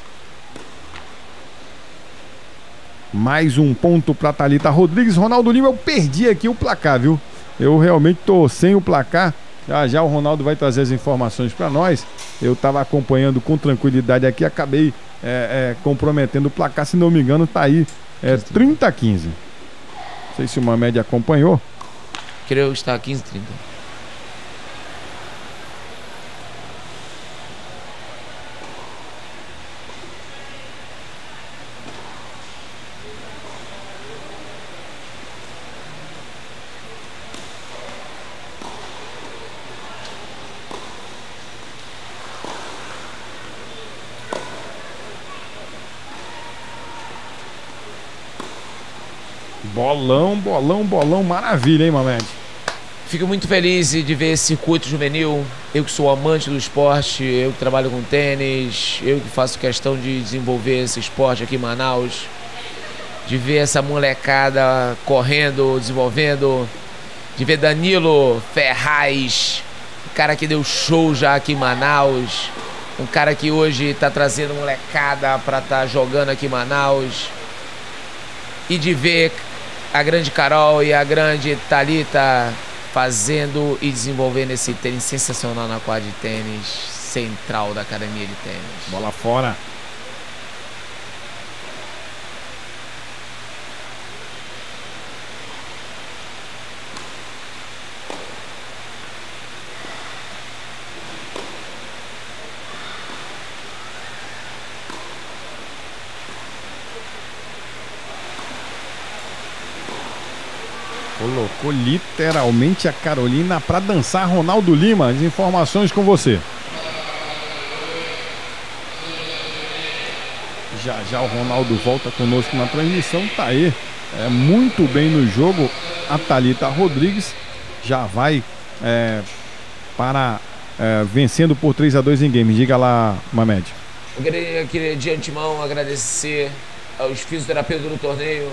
Mais um ponto para Thalita Rodrigues. Ronaldo Lima, eu perdi aqui o placar, viu? Eu realmente tô sem o placar. Já já o Ronaldo vai trazer as informações para nós. Eu estava acompanhando com tranquilidade aqui, acabei é, é, comprometendo o placar. Se não me engano, tá aí é, trinta a quinze. Não sei se uma média acompanhou. Creio que está quinze a trinta. Bolão, bolão, bolão, maravilha, hein, Mamed? Fico muito feliz de ver esse circuito juvenil. Eu que sou amante do esporte, eu que trabalho com tênis, eu que faço questão de desenvolver esse esporte aqui em Manaus, de ver essa molecada correndo, desenvolvendo, de ver Danilo Ferraz, um cara que deu show já aqui em Manaus, um cara que hoje está trazendo molecada para estar tá jogando aqui em Manaus, e de ver a grande Carol e a grande Thalita fazendo e desenvolvendo esse tênis sensacional na quadra de tênis central da Academia de Tênis. Bola fora. Colocou literalmente a Carolina para dançar. Ronaldo Lima, as informações com você. Já já o Ronaldo volta conosco na transmissão. Tá aí, é, muito bem no jogo. A Thalita Rodrigues já vai é, para é, vencendo por três a dois em game. Diga lá, Mamed. Eu queria, queria de antemão agradecer aos fisioterapeutas do torneio,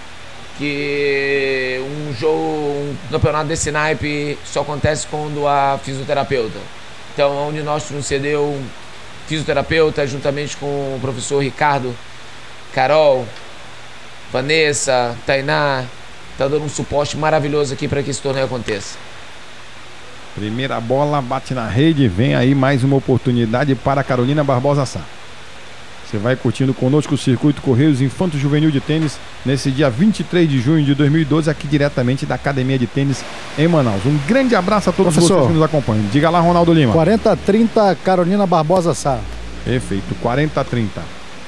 que um jogo, um campeonato desse naipe só acontece quando há fisioterapeuta. Então, onde nós nos cedeu um fisioterapeuta, juntamente com o professor Ricardo, Carol, Vanessa, Tainá, tá dando um suporte maravilhoso aqui para que esse torneio aconteça. Primeira bola, bate na rede, vem aí mais uma oportunidade para a Carolina Barbosa Sá. Você vai curtindo conosco o Circuito Correios Infanto Juvenil de Tênis nesse dia vinte e três de junho de dois mil e doze, aqui diretamente da Academia de Tênis em Manaus. Um grande abraço a todos Professor, vocês que nos acompanham. Diga lá, Ronaldo Lima. quarenta a trinta, Carolina Barbosa Sá. Perfeito, quarenta a trinta.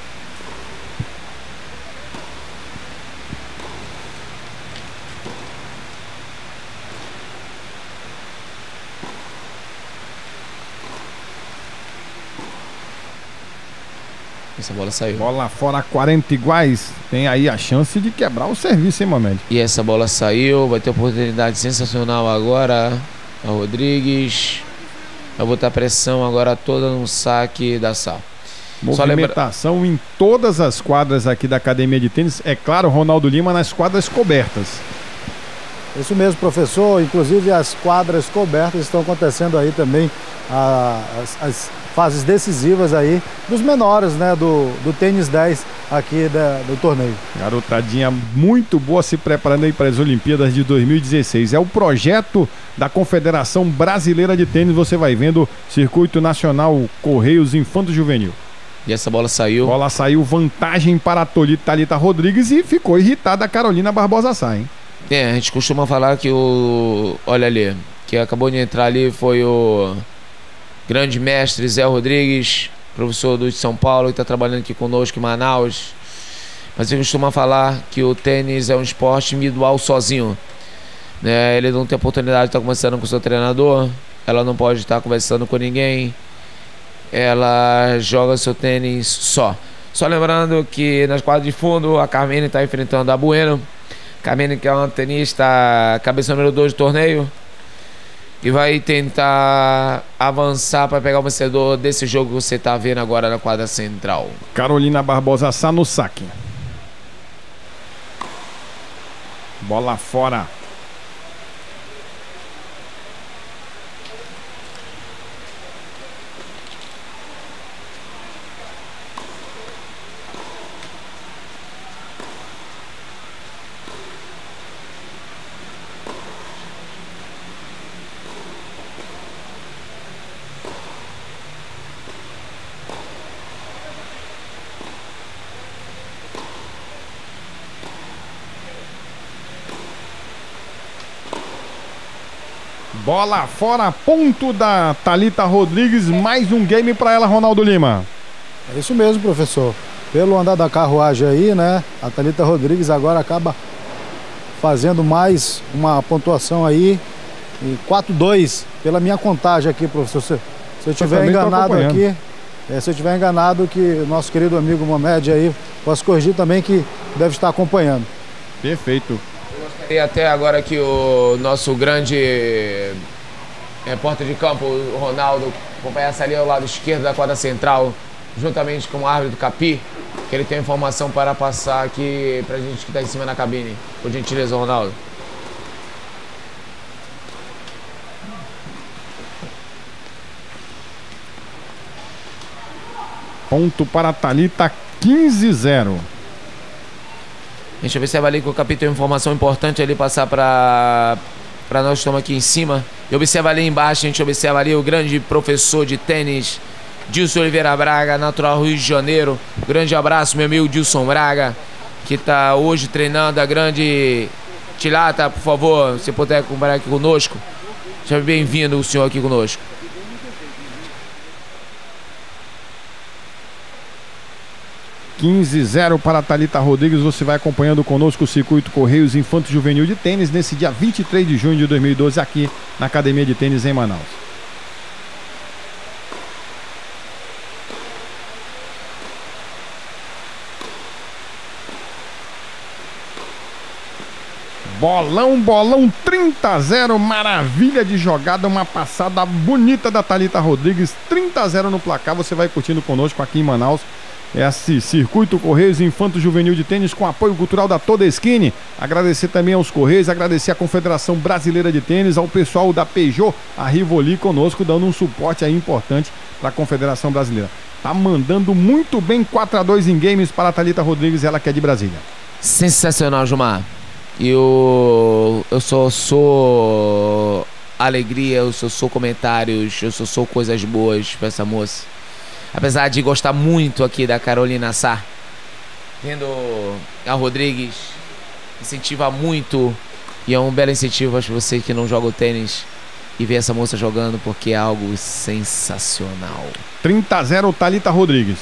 Essa bola saiu. Bola fora, quarenta iguais. Tem aí a chance de quebrar o serviço, hein, Mamed? E essa bola saiu. Vai ter oportunidade sensacional agora. A Rodrigues vai botar pressão agora toda no saque da Sá. Movimentação lembra... em todas as quadras aqui da Academia de Tênis. É claro, Ronaldo Lima, nas quadras cobertas. Isso mesmo, professor. Inclusive as quadras cobertas estão acontecendo aí também. A, as, as fases decisivas aí dos menores, né, do, do tênis dez aqui da, do torneio. Garotadinha muito boa se preparando aí para as Olimpíadas de dois mil e dezesseis. É o projeto da Confederação Brasileira de Tênis. Você vai vendo Circuito Nacional Correios Infanto Juvenil. E essa bola saiu. Bola saiu, vantagem para a Thalita Rodrigues e ficou irritada a Carolina Barbosa Sá, hein? É, a gente costuma falar que o... Olha ali, que acabou de entrar ali foi o grande mestre Zé Rodrigues, professor do de São Paulo, que está trabalhando aqui conosco em Manaus. Mas ele costuma falar que o tênis é um esporte individual sozinho, né? Ele não tem oportunidade de estar conversando com o seu treinador, ela não pode estar conversando com ninguém, ela joga seu tênis só. Só lembrando que nas quadras de fundo a Carmine está enfrentando a Bueno. Carmine, que é uma tenista cabeça número dois do torneio, e vai tentar avançar para pegar o vencedor desse jogo que você está vendo agora na quadra central. Carolina Barbosa Sá no saque. Bola fora. Bola fora, ponto da Thalita Rodrigues, mais um game para ela, Ronaldo Lima. É isso mesmo, professor. Pelo andar da carruagem aí, né, a Thalita Rodrigues agora acaba fazendo mais uma pontuação aí, quatro a dois, pela minha contagem aqui, professor. Se, se eu estiver enganado aqui, é, se eu estiver enganado, que o nosso querido amigo Mohamed aí possa corrigir também, que deve estar acompanhando. Perfeito. E até agora que o nosso grande repórter de campo, o Ronaldo, acompanhasse ali ao lado esquerdo da quadra central, juntamente com o árbitro Capi, que ele tem informação para passar aqui pra gente que está em cima na cabine. Por gentileza, Ronaldo. Ponto para a Thalita, quinze a zero. A gente observa ali que o Capi tem uma informação importante ali passar para para nós que estamos aqui em cima. E observa ali embaixo, a gente observa ali o grande professor de tênis, Dilson Oliveira Braga, natural Rio de Janeiro. Grande abraço, meu amigo Dilson Braga, que está hoje treinando a grande Thalita. Por favor, se puder acompanhar aqui conosco. Seja bem-vindo o senhor aqui conosco. quinze a zero para a Thalita Rodrigues. Você vai acompanhando conosco o Circuito Correios Infanto Juvenil de Tênis nesse dia vinte e três de junho de dois mil e doze aqui na Academia de Tênis em Manaus. Bolão, bolão, trinta a zero, maravilha de jogada, uma passada bonita da Thalita Rodrigues, trinta a zero no placar. Você vai curtindo conosco aqui em Manaus esse Circuito Correios Infanto Juvenil de Tênis com apoio cultural da Toda Skin. Agradecer também aos Correios, agradecer à Confederação Brasileira de Tênis, ao pessoal da Peugeot, a Rivoli conosco, dando um suporte aí importante para a Confederação Brasileira. Tá mandando muito bem, quatro a dois em games para a Thalita Rodrigues, ela que é de Brasília. Sensacional, Gilmar. Eu, eu só sou alegria, eu só sou comentários, eu só sou coisas boas para essa moça. Apesar de gostar muito aqui da Carolina Sá, vendo a Rodrigues incentiva muito, e é um belo incentivo para você que não joga o tênis e ver essa moça jogando, porque é algo sensacional. trinta a zero Thalita Rodrigues.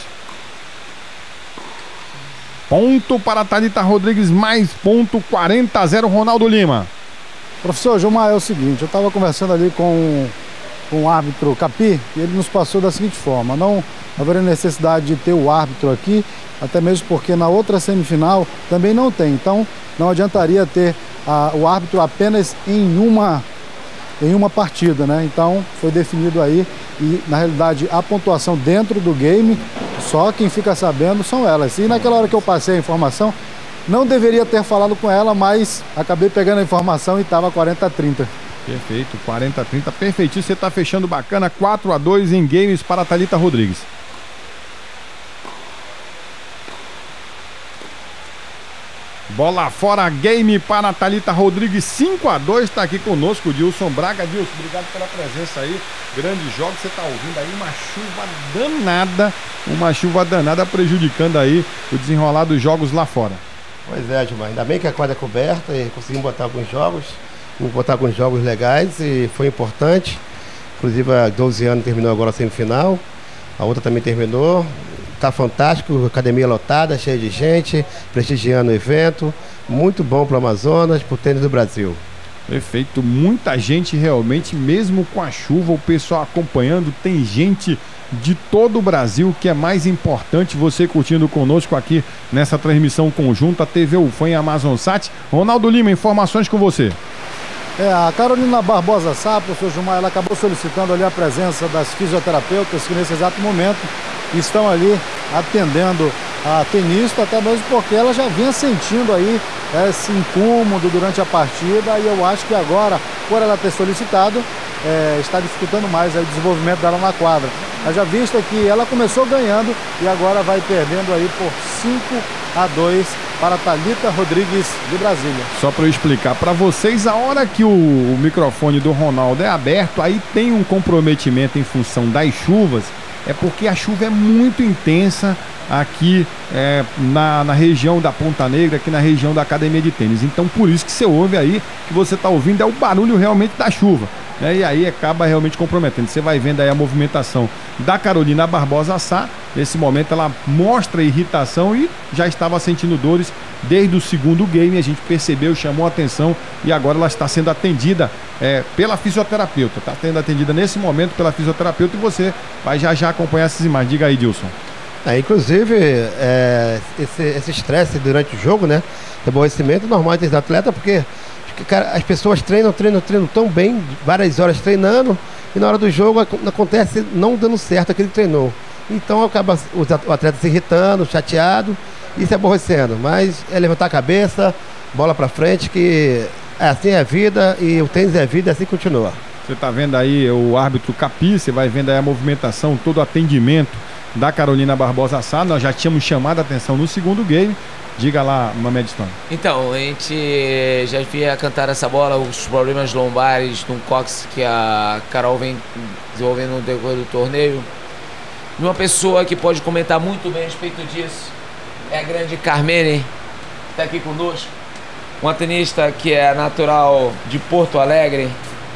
Ponto para a Thalita Rodrigues, mais ponto, quarenta a zero Ronaldo Lima. Professor Gilmar, é o seguinte, eu estava conversando ali com, com o árbitro Capi e ele nos passou da seguinte forma: não haveria necessidade de ter o árbitro aqui, até mesmo porque na outra semifinal também não tem, então não adiantaria ter a, o árbitro apenas em uma, em uma partida, né? Então foi definido aí, e na realidade a pontuação dentro do game, só quem fica sabendo são elas. E naquela hora que eu passei a informação, não deveria ter falado com ela, mas acabei pegando a informação e estava quarenta a trinta. Perfeito, quarenta a trinta, perfeitinho, você está fechando bacana, quatro a dois em games para a Thalita Rodrigues. Bola fora, game para Thalita Rodrigues, cinco a dois, tá aqui conosco o Dilson Braga. Dilson, obrigado pela presença aí. Grande jogo, você tá ouvindo aí uma chuva danada, uma chuva danada prejudicando aí o desenrolar dos jogos lá fora. Pois é, Gilmar, ainda bem que a quadra é coberta e conseguimos botar alguns jogos, vamos botar alguns jogos legais e foi importante. Inclusive a doze anos terminou agora a semifinal, a outra também terminou. Tá fantástico, academia lotada, cheia de gente, prestigiando o evento. Muito bom para o Amazonas, para o tênis do Brasil. Perfeito, muita gente realmente, mesmo com a chuva, o pessoal acompanhando, tem gente de todo o Brasil, que é mais importante, você curtindo conosco aqui nessa transmissão conjunta T V UFAM e AmazonSat. Ronaldo Lima, informações com você. É, a Carolina Barbosa Sá, professor Gilmar, ela acabou solicitando ali a presença das fisioterapeutas que nesse exato momento estão ali atendendo a tenista, até mesmo porque ela já vinha sentindo aí esse incômodo durante a partida, e eu acho que agora, por ela ter solicitado, é, está dificultando mais aí o desenvolvimento dela na quadra. Haja vista que ela começou ganhando e agora vai perdendo aí por cinco a dois para Thalita Rodrigues de Brasília. Só para eu explicar para vocês, a hora que o, o microfone do Ronaldo é aberto, aí tem um comprometimento em função das chuvas, é porque a chuva é muito intensa aqui é, na, na região da Ponta Negra, aqui na região da Academia de Tênis. Então por isso que você ouve aí, que você está ouvindo, é o barulho realmente da chuva, né? E aí acaba realmente comprometendo. Você vai vendo aí a movimentação da Carolina Barbosa Sá. Nesse momento ela mostra irritação e já estava sentindo dores desde o segundo game. A gente percebeu, chamou a atenção e agora ela está sendo atendida é, pela fisioterapeuta. Está sendo atendida nesse momento pela fisioterapeuta e você vai já já acompanhar essas imagens. Diga aí, Dilson. É, inclusive, é, esse estresse durante o jogo, né? Aborrecimento normal do atleta, porque cara, as pessoas treinam, treinam, treinam tão bem, várias horas treinando, e na hora do jogo acontece não dando certo aquele que treinou. Então acaba o atleta se irritando, chateado e se aborrecendo. Mas é levantar a cabeça, bola pra frente, que assim é a vida e o tênis é a vida, assim continua. Você tá vendo aí o árbitro Capi, você vai vendo aí a movimentação, todo o atendimento da Carolina Barbosa Sá. Nós já tínhamos chamado a atenção no segundo game. Diga lá, Mamed Stone. Então, a gente já via cantar essa bola, os problemas lombares no cóccix que a Carol vem desenvolvendo no decorrer do torneio. E uma pessoa que pode comentar muito bem a respeito disso é a grande Carmene, que está aqui conosco. Uma tenista que é natural de Porto Alegre,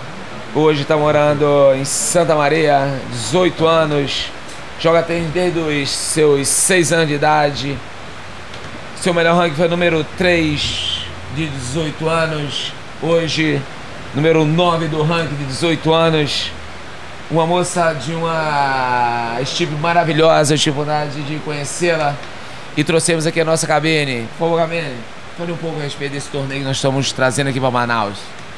hoje está morando em Santa Maria, dezoito anos, joga tênis desde os seus seis anos de idade. Seu melhor ranking foi número três de dezoito anos, hoje número nove do ranking de dezoito anos. Uma moça de uma estirpe maravilhosa, eu tive vontade de conhecê-la e trouxemos aqui a nossa cabine. Por favor, Cabine, fale um pouco a respeito desse torneio que nós estamos trazendo aqui para Manaus.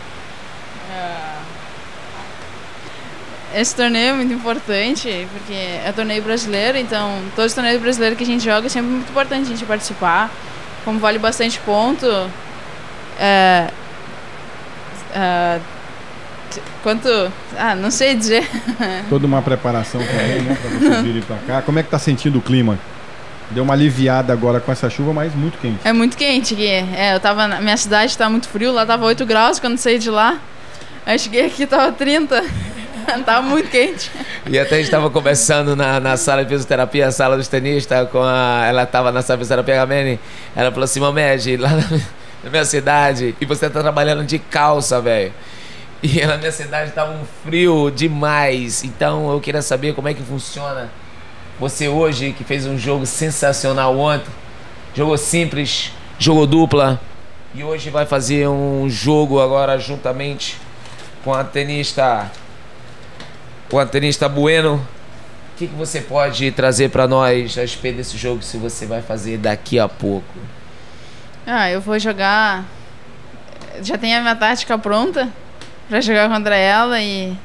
Esse torneio é muito importante, porque é torneio brasileiro, então todos os torneios brasileiros que a gente joga é sempre muito importante a gente participar. Como vale bastante ponto, é, é, quanto... Ah, não sei dizer. Toda uma preparação também, né, para vocês virem para cá. Como é que tá sentindo o clima? Deu uma aliviada agora com essa chuva, mas muito quente. É muito quente aqui. É, eu tava na minha cidade, tá muito frio, lá tava oito graus quando saí de lá. Aí cheguei aqui, tava trinta. Tava muito quente. E até a gente estava conversando na, na sala de fisioterapia, a sala dos tenistas, com a, ela estava na sala de fisioterapia, a Mene, ela falou assim, Mamed, lá na, na minha cidade, e você tá trabalhando de calça, velho. E na minha cidade tava um frio demais, então eu queria saber como é que funciona. Você hoje, que fez um jogo sensacional ontem, jogou simples, jogou dupla, e hoje vai fazer um jogo agora juntamente com a tenista... com a tenista Bueno. O que, que você pode trazer para nós a respeito desse jogo que você vai fazer daqui a pouco? Ah, eu vou jogar... Já tenho a minha tática pronta para jogar contra ela e...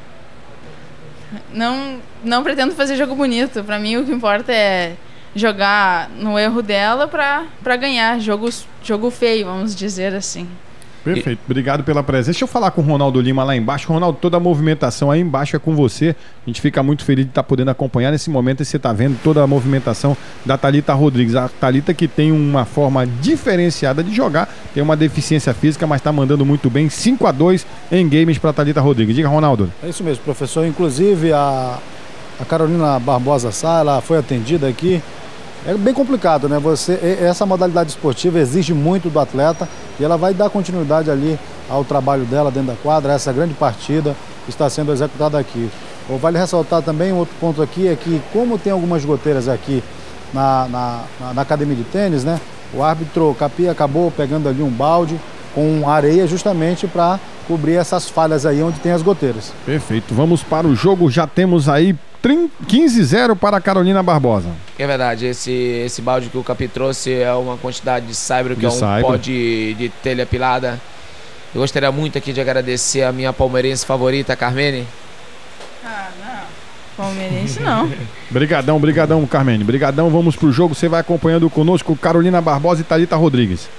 Não, não pretendo fazer jogo bonito. Para mim o que importa é jogar no erro dela para para ganhar. Jogo, jogo feio, vamos dizer assim. Perfeito, obrigado pela presença. Deixa eu falar com o Ronaldo Lima lá embaixo. Ronaldo, toda a movimentação aí embaixo é com você. A gente fica muito feliz de estar podendo acompanhar nesse momento e você está vendo toda a movimentação da Thalita Rodrigues. A Thalita que tem uma forma diferenciada de jogar, tem uma deficiência física, mas está mandando muito bem. cinco a dois em games para a Thalita Rodrigues. Diga, Ronaldo. É isso mesmo, professor. Inclusive, a, a Carolina Barbosa Sá, ela foi atendida aqui. É bem complicado, né? Você, essa modalidade esportiva exige muito do atleta e ela vai dar continuidade ali ao trabalho dela dentro da quadra. Essa grande partida está sendo executada aqui. Vale ressaltar também um outro ponto aqui, é que como tem algumas goteiras aqui na, na, na, na academia de tênis, né? O árbitro Capi acabou pegando ali um balde com areia justamente para cobrir essas falhas aí onde tem as goteiras. Perfeito, vamos para o jogo, já temos aí quinze a zero para a Carolina Barbosa. É verdade, esse, esse balde que o Capi trouxe é uma quantidade de saibro, que de é um saibro. pó de, de telha pilada. Eu gostaria muito aqui de agradecer a minha palmeirense favorita, Carmene. Ah, não. Palmeirense não. Brigadão, brigadão, Carmene. Brigadão, vamos pro jogo. Você vai acompanhando conosco Carolina Barbosa e Thalita Rodrigues.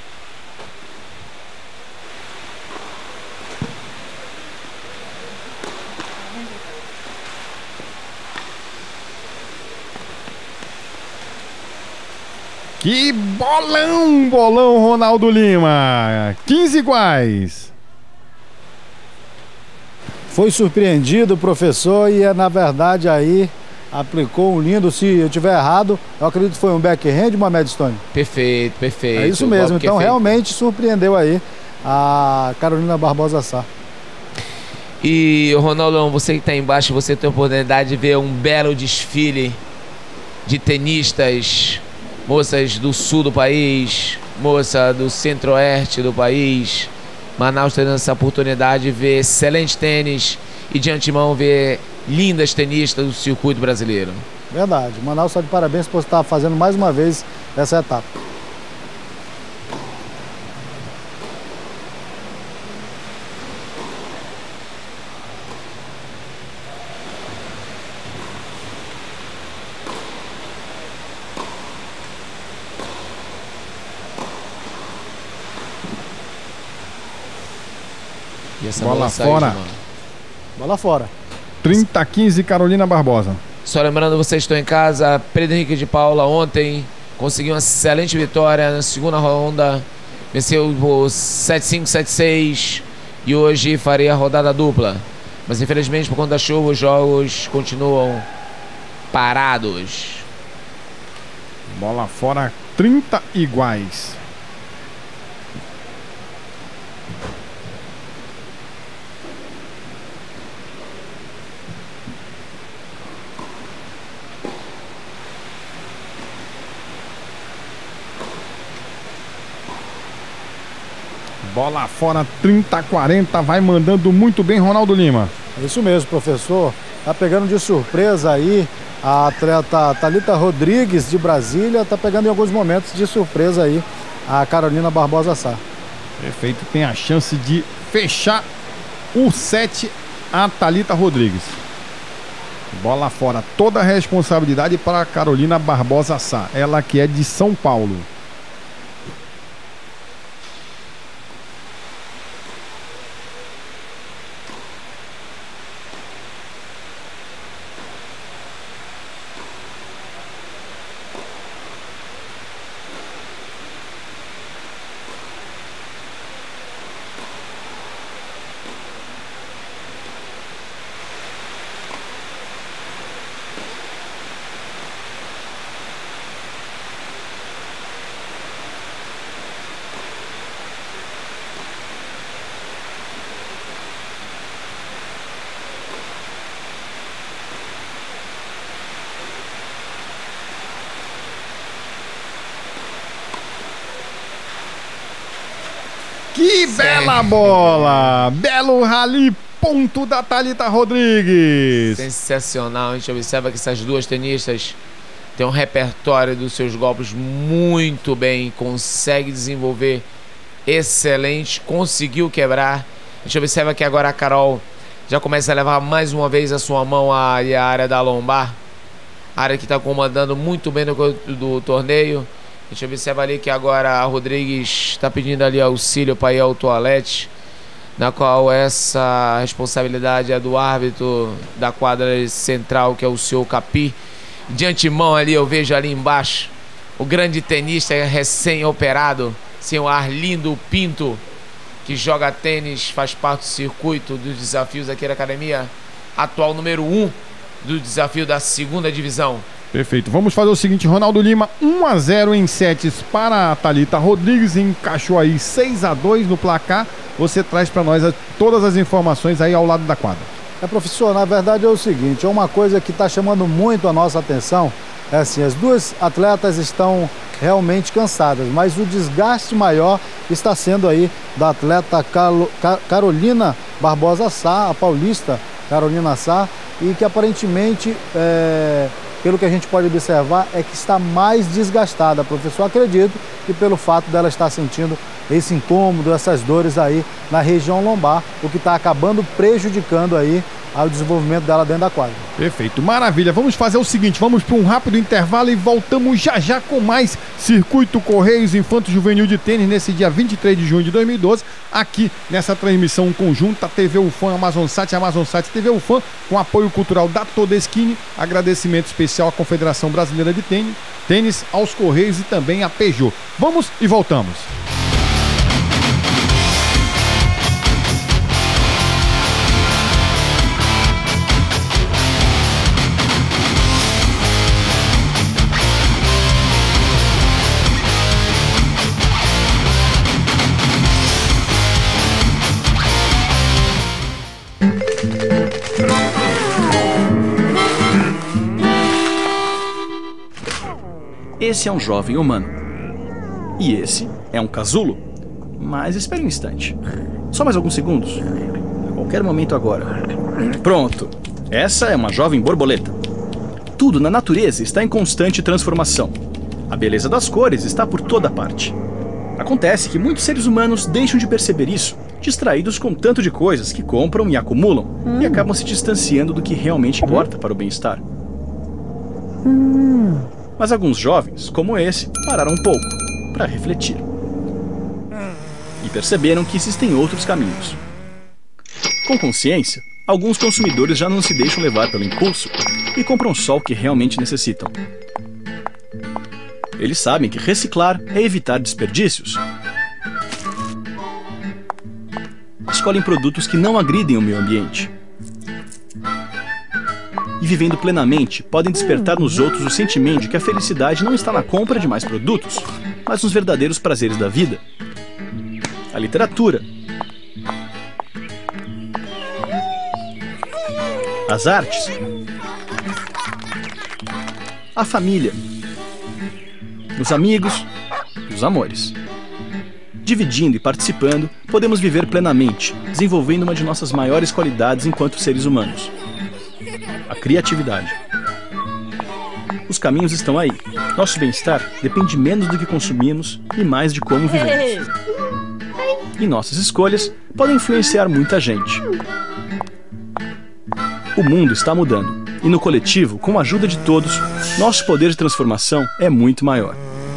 Que bolão, bolão, Ronaldo Lima. quinze iguais. Foi surpreendido o professor e, na verdade, aí aplicou um lindo, se eu tiver errado, eu acredito que foi um backhand, uma Madstone. Perfeito, perfeito. É isso mesmo, então realmente surpreendeu aí a Carolina Barbosa Sá. E, Ronaldão, você que está embaixo, você tem a oportunidade de ver um belo desfile de tenistas, moças do sul do país, moça do centro-oeste do país. Manaus tendo essa oportunidade de ver excelente tênis e de antemão ver lindas tenistas do circuito brasileiro. Verdade, Manaus está de parabéns por estar fazendo mais uma vez essa etapa. E essa bola fora. Saiu, bola fora. trinta a quinze, Carolina Barbosa. Só lembrando, vocês estão em casa, Pedro Henrique de Paula ontem conseguiu uma excelente vitória na segunda ronda, venceu por sete a cinco, sete a seis e hoje faria a rodada dupla. Mas infelizmente por conta da chuva os jogos continuam parados. Bola fora, trinta iguais. Bola fora, trinta a quarenta, vai mandando muito bem Ronaldo Lima. É isso mesmo, professor. Tá pegando de surpresa aí a atleta Thalita Rodrigues de Brasília, tá pegando em alguns momentos de surpresa aí a Carolina Barbosa Sá. Perfeito, tem a chance de fechar o set a Thalita Rodrigues. Bola fora, toda a responsabilidade para a Carolina Barbosa Sá, ela que é de São Paulo. Que bela bola! Belo rally, ponto da Thalita Rodrigues. Sensacional, a gente observa que essas duas tenistas têm um repertório dos seus golpes muito bem, consegue desenvolver excelente, conseguiu quebrar. A gente observa que agora a Carol já começa a levar mais uma vez a sua mão à, à área da lombar, área que está comandando muito bem no do torneio. A gente observa ali que agora a Rodrigues está pedindo ali auxílio para ir ao toalete, na qual essa responsabilidade é do árbitro da quadra central, que é o senhor Capi. De antemão ali eu vejo ali embaixo o grande tenista recém-operado, senhor Arlindo Pinto, que joga tênis, faz parte do circuito dos desafios aqui da academia, atual número um do desafio da segunda divisão. Perfeito. Vamos fazer o seguinte, Ronaldo Lima, um a zero em sets para a Thalita Rodrigues, encaixou aí seis a dois no placar. Você traz para nós a, todas as informações aí ao lado da quadra. É, professor, na verdade é o seguinte, é uma coisa que está chamando muito a nossa atenção, é assim, as duas atletas estão realmente cansadas, mas o desgaste maior está sendo aí da atleta Carlo, Car, Carolina Barbosa Sá, a paulista Carolina Sá, e que aparentemente, é, pelo que a gente pode observar, é que está mais desgastada. Professor, acredito que pelo fato dela estar sentindo esse incômodo, essas dores aí na região lombar, o que está acabando prejudicando aí ao desenvolvimento dela dentro da quadra. Perfeito, maravilha. Vamos fazer o seguinte, vamos para um rápido intervalo e voltamos já já com mais Circuito Correios Infanto Juvenil de Tênis nesse dia vinte e três de junho de dois mil e doze, aqui nessa transmissão conjunta T V UFAM, Amazonsat, Amazonsat T V UFAM, com apoio cultural da Todeskine, agradecimento especial à Confederação Brasileira de Tênis, tênis aos Correios e também à Peugeot. Vamos e voltamos. Esse é um jovem humano. E esse é um casulo. Mas espere um instante. Só mais alguns segundos. A qualquer momento agora. Pronto. Essa é uma jovem borboleta. Tudo na natureza está em constante transformação. A beleza das cores está por toda parte. Acontece que muitos seres humanos deixam de perceber isso, distraídos com tanto de coisas que compram e acumulam, hum. e acabam se distanciando do que realmente importa para o bem-estar. Hum. Mas alguns jovens, como esse, pararam um pouco para refletir. E perceberam que existem outros caminhos. Com consciência, alguns consumidores já não se deixam levar pelo impulso e compram só o que realmente necessitam. Eles sabem que reciclar é evitar desperdícios. Escolhem produtos que não agridem o meio ambiente. E vivendo plenamente, podem despertar nos outros o sentimento de que a felicidade não está na compra de mais produtos, mas nos verdadeiros prazeres da vida. A literatura, as artes, a família, os amigos e os amores. Dividindo e participando, podemos viver plenamente, desenvolvendo uma de nossas maiores qualidades enquanto seres humanos: a criatividade. Os caminhos estão aí. Nosso bem-estar depende menos do que consumimos e mais de como vivemos. E nossas escolhas podem influenciar muita gente. O mundo está mudando, e no coletivo, com a ajuda de todos, nosso poder de transformação é muito maior.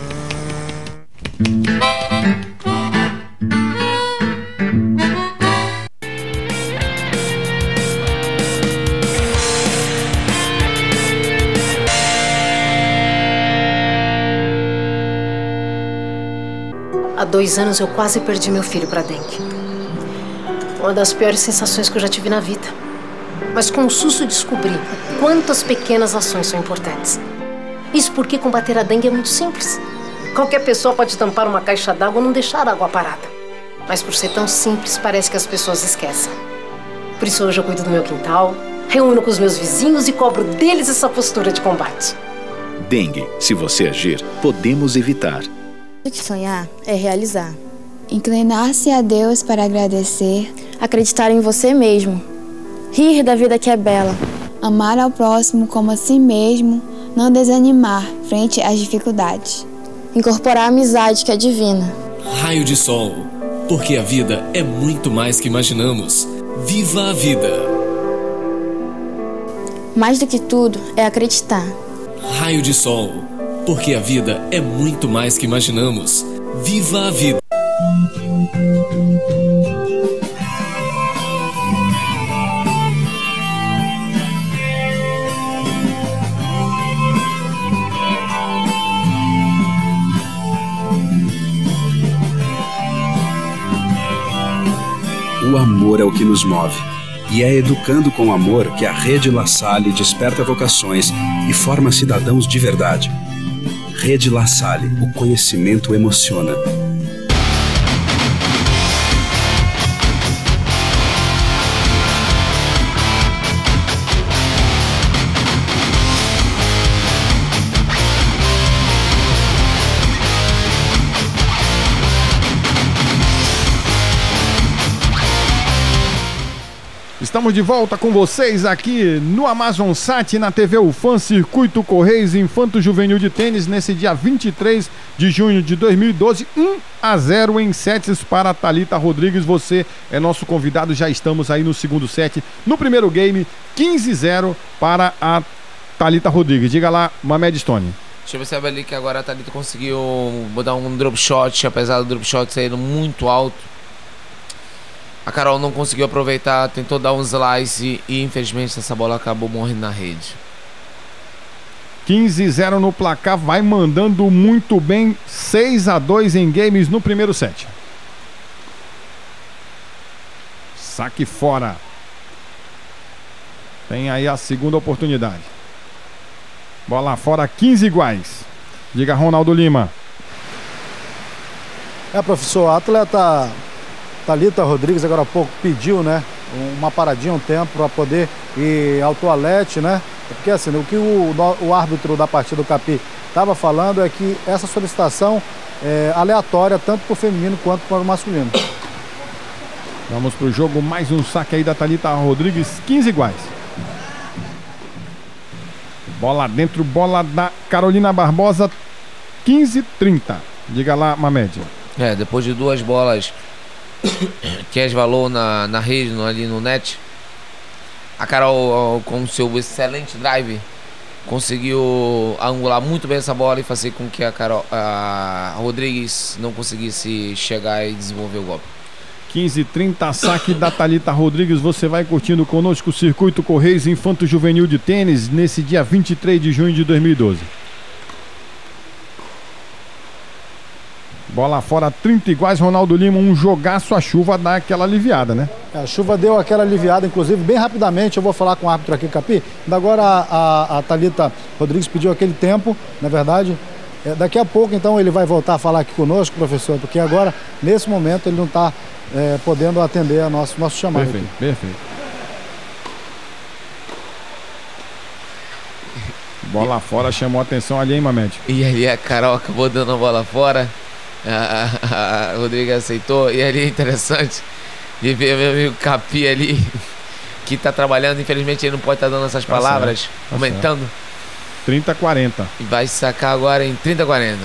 Há dois anos eu quase perdi meu filho para dengue. Uma das piores sensações que eu já tive na vida. Mas com o susto descobri quantas pequenas ações são importantes. Isso porque combater a dengue é muito simples. Qualquer pessoa pode tampar uma caixa d'água ou não deixar a água parada. Mas por ser tão simples, parece que as pessoas esquecem. Por isso hoje eu cuido do meu quintal, reúno com os meus vizinhos e cobro deles essa postura de combate. Dengue, se você agir, podemos evitar. Sonhar é realizar. Inclinar-se a Deus para agradecer. Acreditar em você mesmo. Rir da vida que é bela. Amar ao próximo como a si mesmo. Não desanimar frente às dificuldades. Incorporar a amizade que é divina. Raio de sol, porque a vida é muito mais que imaginamos. Viva a vida! Mais do que tudo é acreditar. Raio de sol, porque a vida é muito mais que imaginamos. Viva a vida! O amor é o que nos move. E é educando com amor que a Rede La Salle desperta vocações e forma cidadãos de verdade. Rede La Salle, o conhecimento emociona. Estamos de volta com vocês aqui no Amazon Sat, na T V UFAM, Circuito Correios Infanto Juvenil de Tênis, nesse dia vinte e três de junho de dois mil e doze, um a zero em sets para a Thalita Rodrigues. Você é nosso convidado, já estamos aí no segundo set. No primeiro game, quinze a zero para a Thalita Rodrigues. Diga lá, Mamed Stone. Deixa eu perceber ali que agora a Thalita conseguiu botar um drop shot, apesar do drop shot sair muito alto. A Carol não conseguiu aproveitar, tentou dar um slice e infelizmente essa bola acabou morrendo na rede. quinze a zero no placar, vai mandando muito bem, seis a dois em games no primeiro set. Saque fora. Tem aí a segunda oportunidade. Bola fora, quinze iguais. Diga, Ronaldo Lima. É, professor, a atleta Thalita Rodrigues agora há pouco pediu, né, uma paradinha, um tempo para poder ir ao toalete, né? Porque assim, o que o, o árbitro da partida do Capi estava falando é que essa solicitação é aleatória tanto para o feminino quanto para o masculino. Vamos pro jogo, mais um saque aí da Thalita Rodrigues, quinze iguais. Bola dentro, bola da Carolina Barbosa, quinze a trinta. Diga lá, Mamed. É, depois de duas bolas que resvalou na, na rede, no, ali no net, a Carol, com seu excelente drive, conseguiu angular muito bem essa bola e fazer com que a Carol, a Rodrigues não conseguisse chegar e desenvolver o golpe. quinze a trinta, saque da Thalita Rodrigues. Você vai curtindo conosco o Circuito Correios Infanto Juvenil de Tênis nesse dia vinte e três de junho de dois mil e doze. Bola fora, trinta iguais, Ronaldo Lima, um jogaço, a chuva dá aquela aliviada, né? A chuva deu aquela aliviada, inclusive, bem rapidamente. Eu vou falar com o árbitro aqui, Capi. Agora a, a, a Thalita Rodrigues pediu aquele tempo, na verdade. É, daqui a pouco, então, ele vai voltar a falar aqui conosco, professor, porque agora, nesse momento, ele não está é, podendo atender a nosso, nosso chamado. Perfeito, aqui. perfeito. Bola fora, chamou a atenção ali, hein, Mamed? E ali a Carol acabou dando a bola fora. A, a, a Rodrigues aceitou. E ali é interessante de ver meu amigo Capi ali, que tá trabalhando. Infelizmente ele não pode estar tá dando essas tá palavras, certo, tá aumentando certo. trinta a quarenta. E vai sacar agora em trinta a quarenta.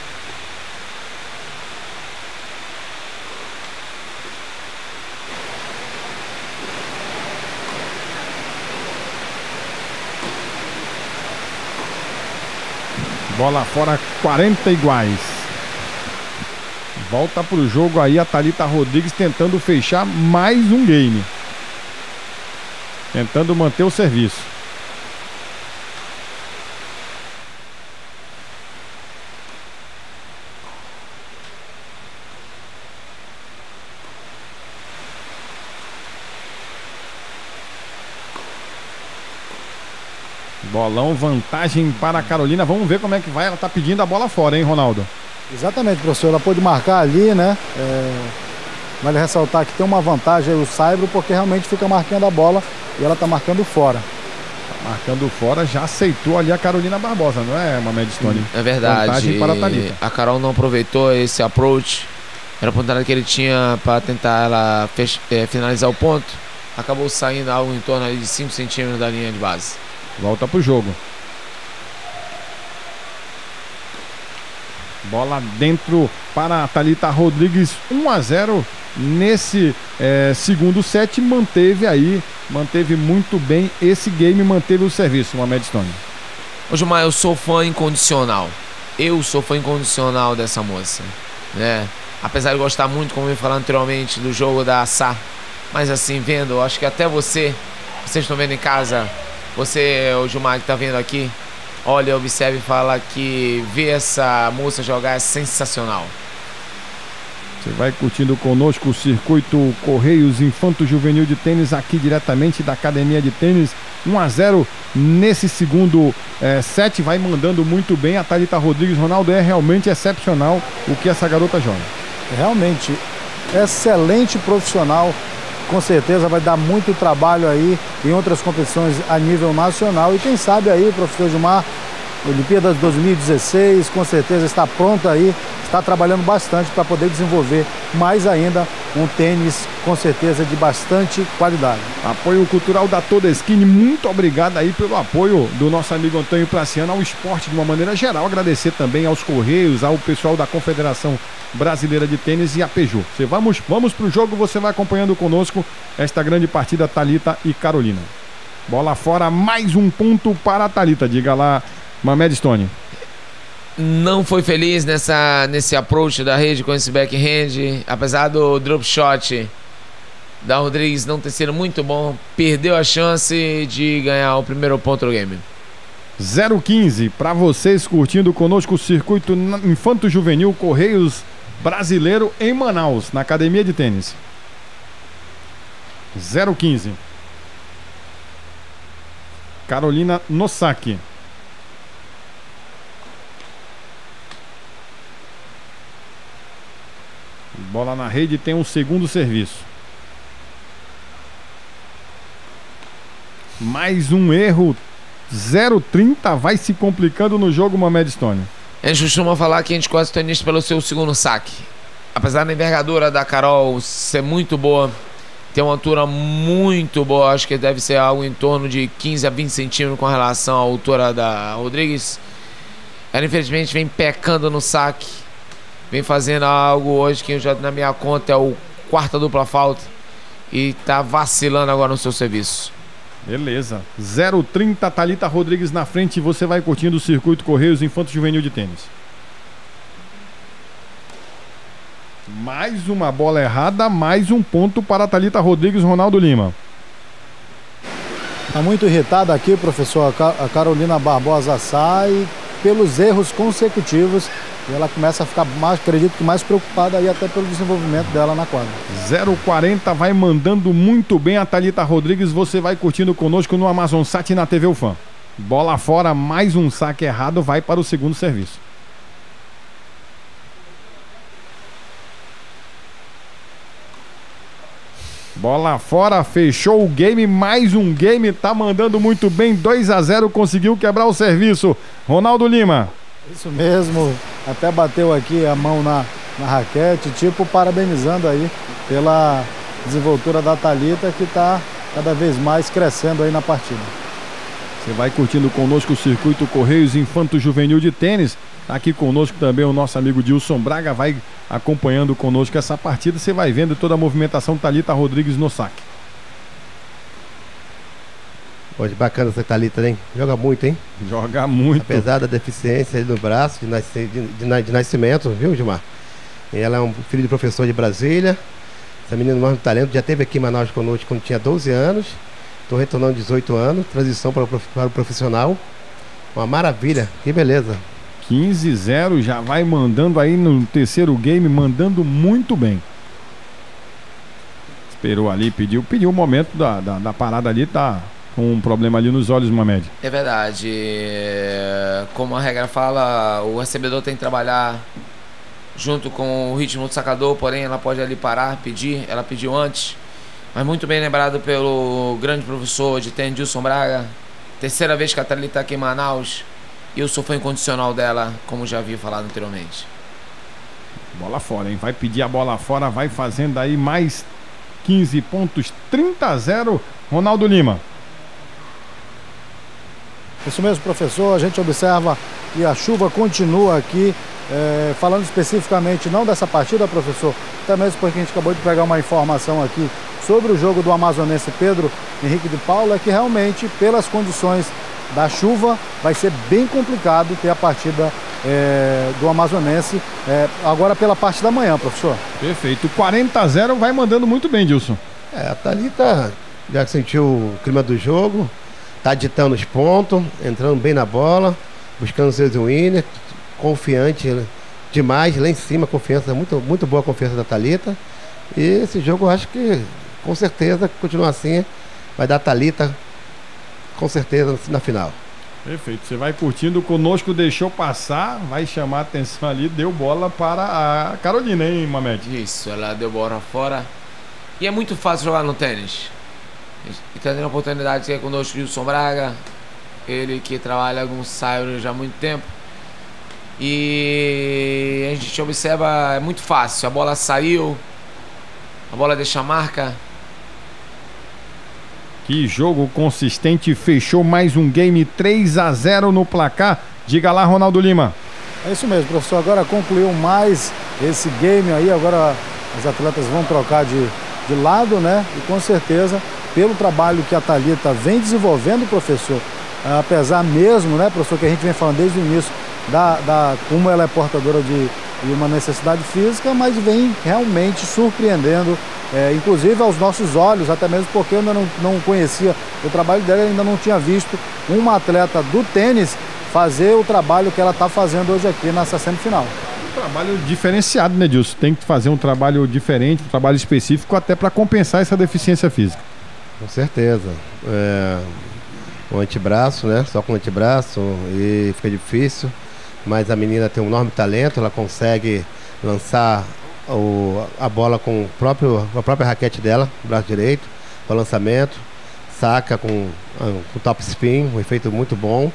Bola fora, quarenta iguais. Volta pro jogo aí a Thalita Rodrigues tentando fechar mais um game. Tentando manter o serviço. Bolão, vantagem para a Carolina. Vamos ver como é que vai. Ela tá pedindo a bola fora, hein, Ronaldo? Exatamente, professor. Ela pôde marcar ali, né? É... Vale ressaltar que tem uma vantagem aí o Saibro, porque realmente fica marcando a bola e ela tá marcando fora. Tá marcando fora, já aceitou ali a Carolina Barbosa, não é, Mamed Stone? É verdade. Vantagem para a Thalita. A Carol não aproveitou esse approach. Era a oportunidade que ele tinha para tentar ela fech... é, finalizar o ponto. Acabou saindo algo em torno de cinco centímetros da linha de base. Volta pro jogo. Bola dentro para a Thalita Rodrigues, um a zero nesse é, segundo set. Manteve aí, manteve muito bem esse game, manteve o serviço, Mamed Stone. Ô Gilmar, eu sou fã incondicional. eu sou fã incondicional dessa moça, né? Apesar de gostar muito, como eu falei anteriormente, do jogo da Sá, mas assim, vendo, eu acho que até você, vocês estão vendo em casa, você, o Gilmar, que está vendo aqui, olha, observe e fala que ver essa moça jogar é sensacional. Você vai curtindo conosco o Circuito Correios Infanto Juvenil de Tênis, aqui diretamente da Academia de Tênis. um a zero nesse segundo é, set, vai mandando muito bem a Thalita Rodrigues. Ronaldo, é realmente excepcional o que essa garota joga. Realmente, excelente profissional, com certeza vai dar muito trabalho aí em outras competições a nível nacional. E quem sabe aí, professor Gilmar, Olimpíadas dois mil e dezesseis, com certeza está pronta aí, está trabalhando bastante para poder desenvolver mais ainda um tênis, com certeza, de bastante qualidade. Apoio cultural da Toda Skin, muito obrigado aí pelo apoio do nosso amigo Antônio Praciano ao esporte de uma maneira geral. Agradecer também aos Correios, ao pessoal da Confederação Brasileira de Tênis e a Peugeot. Você vamos, vamos para o jogo, você vai acompanhando conosco esta grande partida, Thalita e Carolina. Bola fora, mais um ponto para a Thalita, diga lá, Mamed Stone. Não foi feliz nessa, nesse approach da rede com esse backhand, apesar do drop shot da Rodrigues não ter sido muito bom, perdeu a chance de ganhar o primeiro ponto do game. zero quinze para vocês curtindo conosco o Circuito Infanto Juvenil Correios Brasileiro em Manaus, na Academia de Tênis. zero quinze. Carolina no saque. Bola na rede, tem um segundo serviço. Mais um erro. zero trinta, vai se complicando no jogo, Mamed Stone. A gente costuma falar que a gente gosta do tenista pelo seu segundo saque. Apesar da envergadura da Carol ser muito boa, tem uma altura muito boa, acho que deve ser algo em torno de quinze a vinte centímetros com relação à altura da Rodrigues. Ela infelizmente vem pecando no saque. Vem fazendo algo hoje que já na minha conta é o quarta dupla falta. E tá vacilando agora no seu serviço. Beleza. zero trinta, Thalita Rodrigues na frente. Você vai curtindo o Circuito Correios Infanto Juvenil de Tênis. Mais uma bola errada, mais um ponto para a Thalita Rodrigues, Ronaldo Lima. Está muito irritada aqui, professor. A Carolina Barbosa sai pelos erros consecutivos. E ela começa a ficar, mais, acredito que mais preocupada aí até pelo desenvolvimento dela na quadra. zero quarenta, vai mandando muito bem a Thalita Rodrigues. Você vai curtindo conosco no Amazon Sat e na T V UFAM. Bola fora, mais um saque errado, vai para o segundo serviço. Bola fora, fechou o game, mais um game, tá mandando muito bem, dois a zero, conseguiu quebrar o serviço. Ronaldo Lima. Isso mesmo, até bateu aqui a mão na, na raquete, tipo parabenizando aí pela desenvoltura da Thalita, que está cada vez mais crescendo aí na partida. Você vai curtindo conosco o Circuito Correios Infanto Juvenil de Tênis. Aqui conosco também o nosso amigo Dilson Braga vai acompanhando conosco essa partida. Você vai vendo toda a movimentação Thalita Rodrigues no saque. Hoje bacana essa Thalita, hein? Joga muito, hein? Joga muito. Apesar da deficiência no braço, de, nasc... de, de, de nascimento, viu, Gilmar? E ela é um filho de professor de Brasília. Essa menina é um enorme talento. Já esteve aqui em Manaus conosco quando tinha doze anos. Estou retornando dezoito anos. Transição para o, prof... para o profissional. Uma maravilha. Que beleza. quinze a zero, já vai mandando aí no terceiro game, mandando muito bem. Esperou ali, pediu, pediu o momento da, da, da parada ali, tá com um problema ali nos olhos, Mamed. É verdade. Como a regra fala, o recebedor tem que trabalhar junto com o ritmo do sacador, porém ela pode ali parar, pedir, ela pediu antes. Mas muito bem lembrado pelo grande professor de tênis, Dilson Braga. Terceira vez que a Thalita está aqui em Manaus. E eu sou fã incondicional dela, como já havia falado anteriormente. Bola fora, hein? Vai pedir a bola fora, vai fazendo aí mais quinze pontos, trinta a zero, Ronaldo Lima. Isso mesmo, professor. A gente observa que a chuva continua aqui. É, falando especificamente não dessa partida, professor, até mesmo porque a gente acabou de pegar uma informação aqui sobre o jogo do amazonense Pedro Henrique de Paula, é que realmente, pelas condições da chuva, vai ser bem complicado ter a partida é, do Amazonense, é, agora pela parte da manhã, professor. Perfeito. quarenta a zero vai mandando muito bem, Dilson. É, a Thalita já sentiu o clima do jogo, tá ditando os pontos, entrando bem na bola, buscando seus winners, confiante demais, lá em cima, confiança, muito, muito boa a confiança da Thalita. E esse jogo eu acho que, com certeza, continua assim, vai dar Thalita, com certeza, na final. Perfeito, você vai curtindo conosco, deixou passar, vai chamar a atenção ali, deu bola para a Carolina, hein, Mamed? Isso, ela deu bola fora. E é muito fácil jogar no tênis. E tá tendo a oportunidade de ser conosco o Wilson Braga, ele que trabalha com o Sairo já há muito tempo. E a gente observa, é muito fácil, a bola saiu, a bola deixa a marca. Que jogo consistente, fechou mais um game, três a zero no placar. Diga lá, Ronaldo Lima. É isso mesmo, professor, agora concluiu mais esse game aí, agora as atletas vão trocar de, de lado, né? E com certeza, pelo trabalho que a Thalita vem desenvolvendo, professor, apesar mesmo, né, professor, que a gente vem falando desde o início, da, da, como ela é portadora de, de uma necessidade física, mas vem realmente surpreendendo, é, inclusive aos nossos olhos, até mesmo porque eu ainda não, não conhecia o trabalho dela, ainda não tinha visto uma atleta do tênis fazer o trabalho que ela está fazendo hoje aqui nessa semifinal. Um trabalho diferenciado, né, Dilson? Tem que fazer um trabalho diferente, um trabalho específico, até para compensar essa deficiência física. Com certeza. É, o antebraço, né? Só com o antebraço e fica difícil. Mas a menina tem um enorme talento, ela consegue lançar o, a bola com o próprio, a própria raquete dela, o braço direito, o lançamento, saca com, com top spin, um efeito muito bom.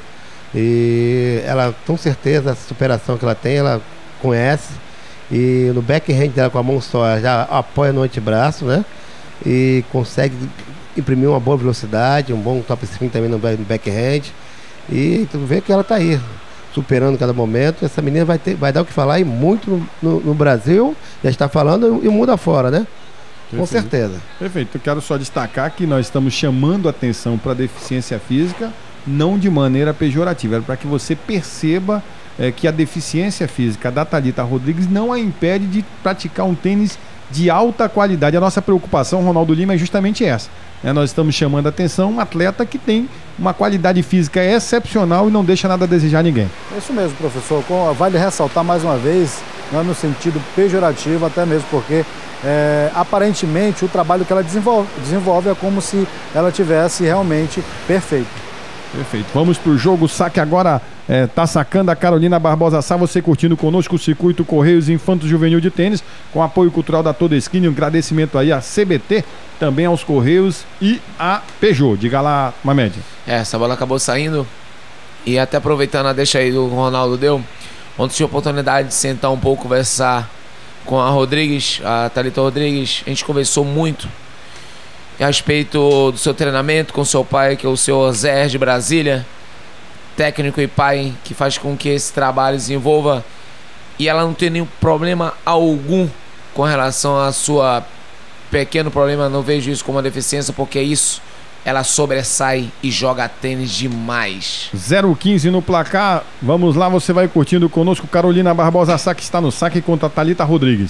E ela, com certeza, a superação que ela tem, ela conhece. E no backhand dela com a mão só, ela já apoia no antebraço, né? E consegue imprimir uma boa velocidade, um bom top spin também no backhand. E tu vê que ela tá aí, superando cada momento. Essa menina vai, ter, vai dar o que falar e muito no, no, no Brasil, já está falando, e o mundo afora, né? Perfeito. Com certeza. Perfeito. Eu quero só destacar que nós estamos chamando atenção para a deficiência física, não de maneira pejorativa, é para que você perceba é, que a deficiência física da Thalita Rodrigues não a impede de praticar um tênis de alta qualidade. A nossa preocupação, Ronaldo Lima, é justamente essa. É, nós estamos chamando a atenção um atleta que tem uma qualidade física excepcional e não deixa nada a desejar a ninguém. É isso mesmo, professor. Vale ressaltar mais uma vez, não é no sentido pejorativo, até mesmo porque é, aparentemente o trabalho que ela desenvolve, desenvolve é como se ela tivesse realmente perfeito. Perfeito. Vamos pro jogo. Saque agora. É, tá sacando a Carolina Barbosa Sá, você curtindo conosco o Circuito Correios Infanto Juvenil de Tênis, com apoio cultural da Toda Esquina. Um agradecimento aí à C B T, também aos Correios e à Peugeot. Diga lá, Mamed. É, essa bola acabou saindo. E até aproveitando a deixa aí do Ronaldo deu, ontem tive a oportunidade de sentar um pouco, conversar com a Rodrigues, a Thalita Rodrigues. A gente conversou muito a respeito do seu treinamento com seu pai, que é o senhor Zé de Brasília, técnico e pai que faz com que esse trabalho desenvolva, e ela não tem nenhum problema algum com relação a sua pequeno problema. Não vejo isso como uma deficiência, porque isso, ela sobressai e joga tênis demais. zero quinze no placar. Vamos lá, você vai curtindo conosco Carolina Barbosa Sá, que está no saque contra a Thalita Rodrigues.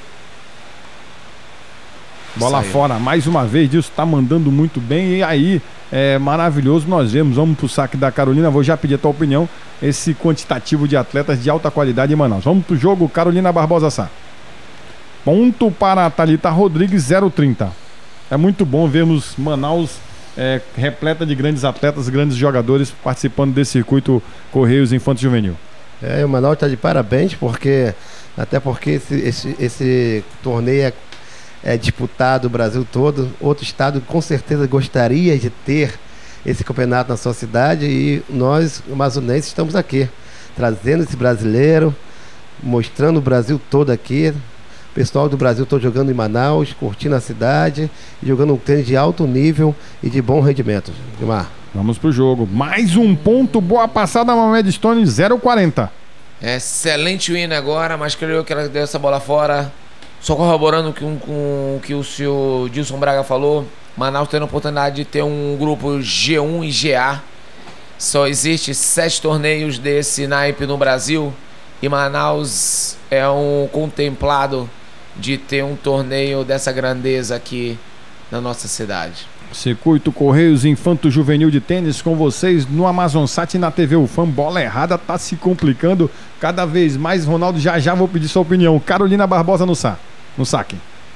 Bola Saiu. Fora, mais uma vez, Dilson tá mandando muito bem. E aí, é maravilhoso, nós vemos. Vamos pro saque da Carolina. Vou já pedir a tua opinião. Esse quantitativo de atletas de alta qualidade em Manaus. Vamos pro jogo, Carolina Barbosa Sá. Ponto para a Thalita Rodrigues, zero trinta. É muito bom vermos Manaus é, repleta de grandes atletas, grandes jogadores participando desse circuito Correios Infanto Juvenil. É, o Manaus está de parabéns, porque até porque esse, esse, esse torneio é é disputado o Brasil todo. Outro estado com certeza gostaria de ter esse campeonato na sua cidade, e nós, amazonenses, estamos aqui trazendo esse brasileiro, mostrando o Brasil todo aqui. O pessoal do Brasil todo jogando em Manaus, curtindo a cidade e jogando um tênis de alto nível e de bom rendimento. Gilmar. Vamos pro jogo. Mais um ponto, boa passada, Mamed Stone, zero quarenta. Excelente win agora, mas creio que ela deu essa bola fora. Só corroborando com, com o que o senhor Dilson Braga falou, Manaus tendo a oportunidade de ter um grupo G um e G A, Só existe sete torneios desse naipe no Brasil e Manaus é um contemplado de ter um torneio dessa grandeza aqui na nossa cidade. Circuito Correios Infanto Juvenil de Tênis com vocês no Amazonsat e na T V UFAM. Bola errada tá se complicando cada vez mais. Ronaldo, já já vou pedir sua opinião. Carolina Barbosa no, sa no saque.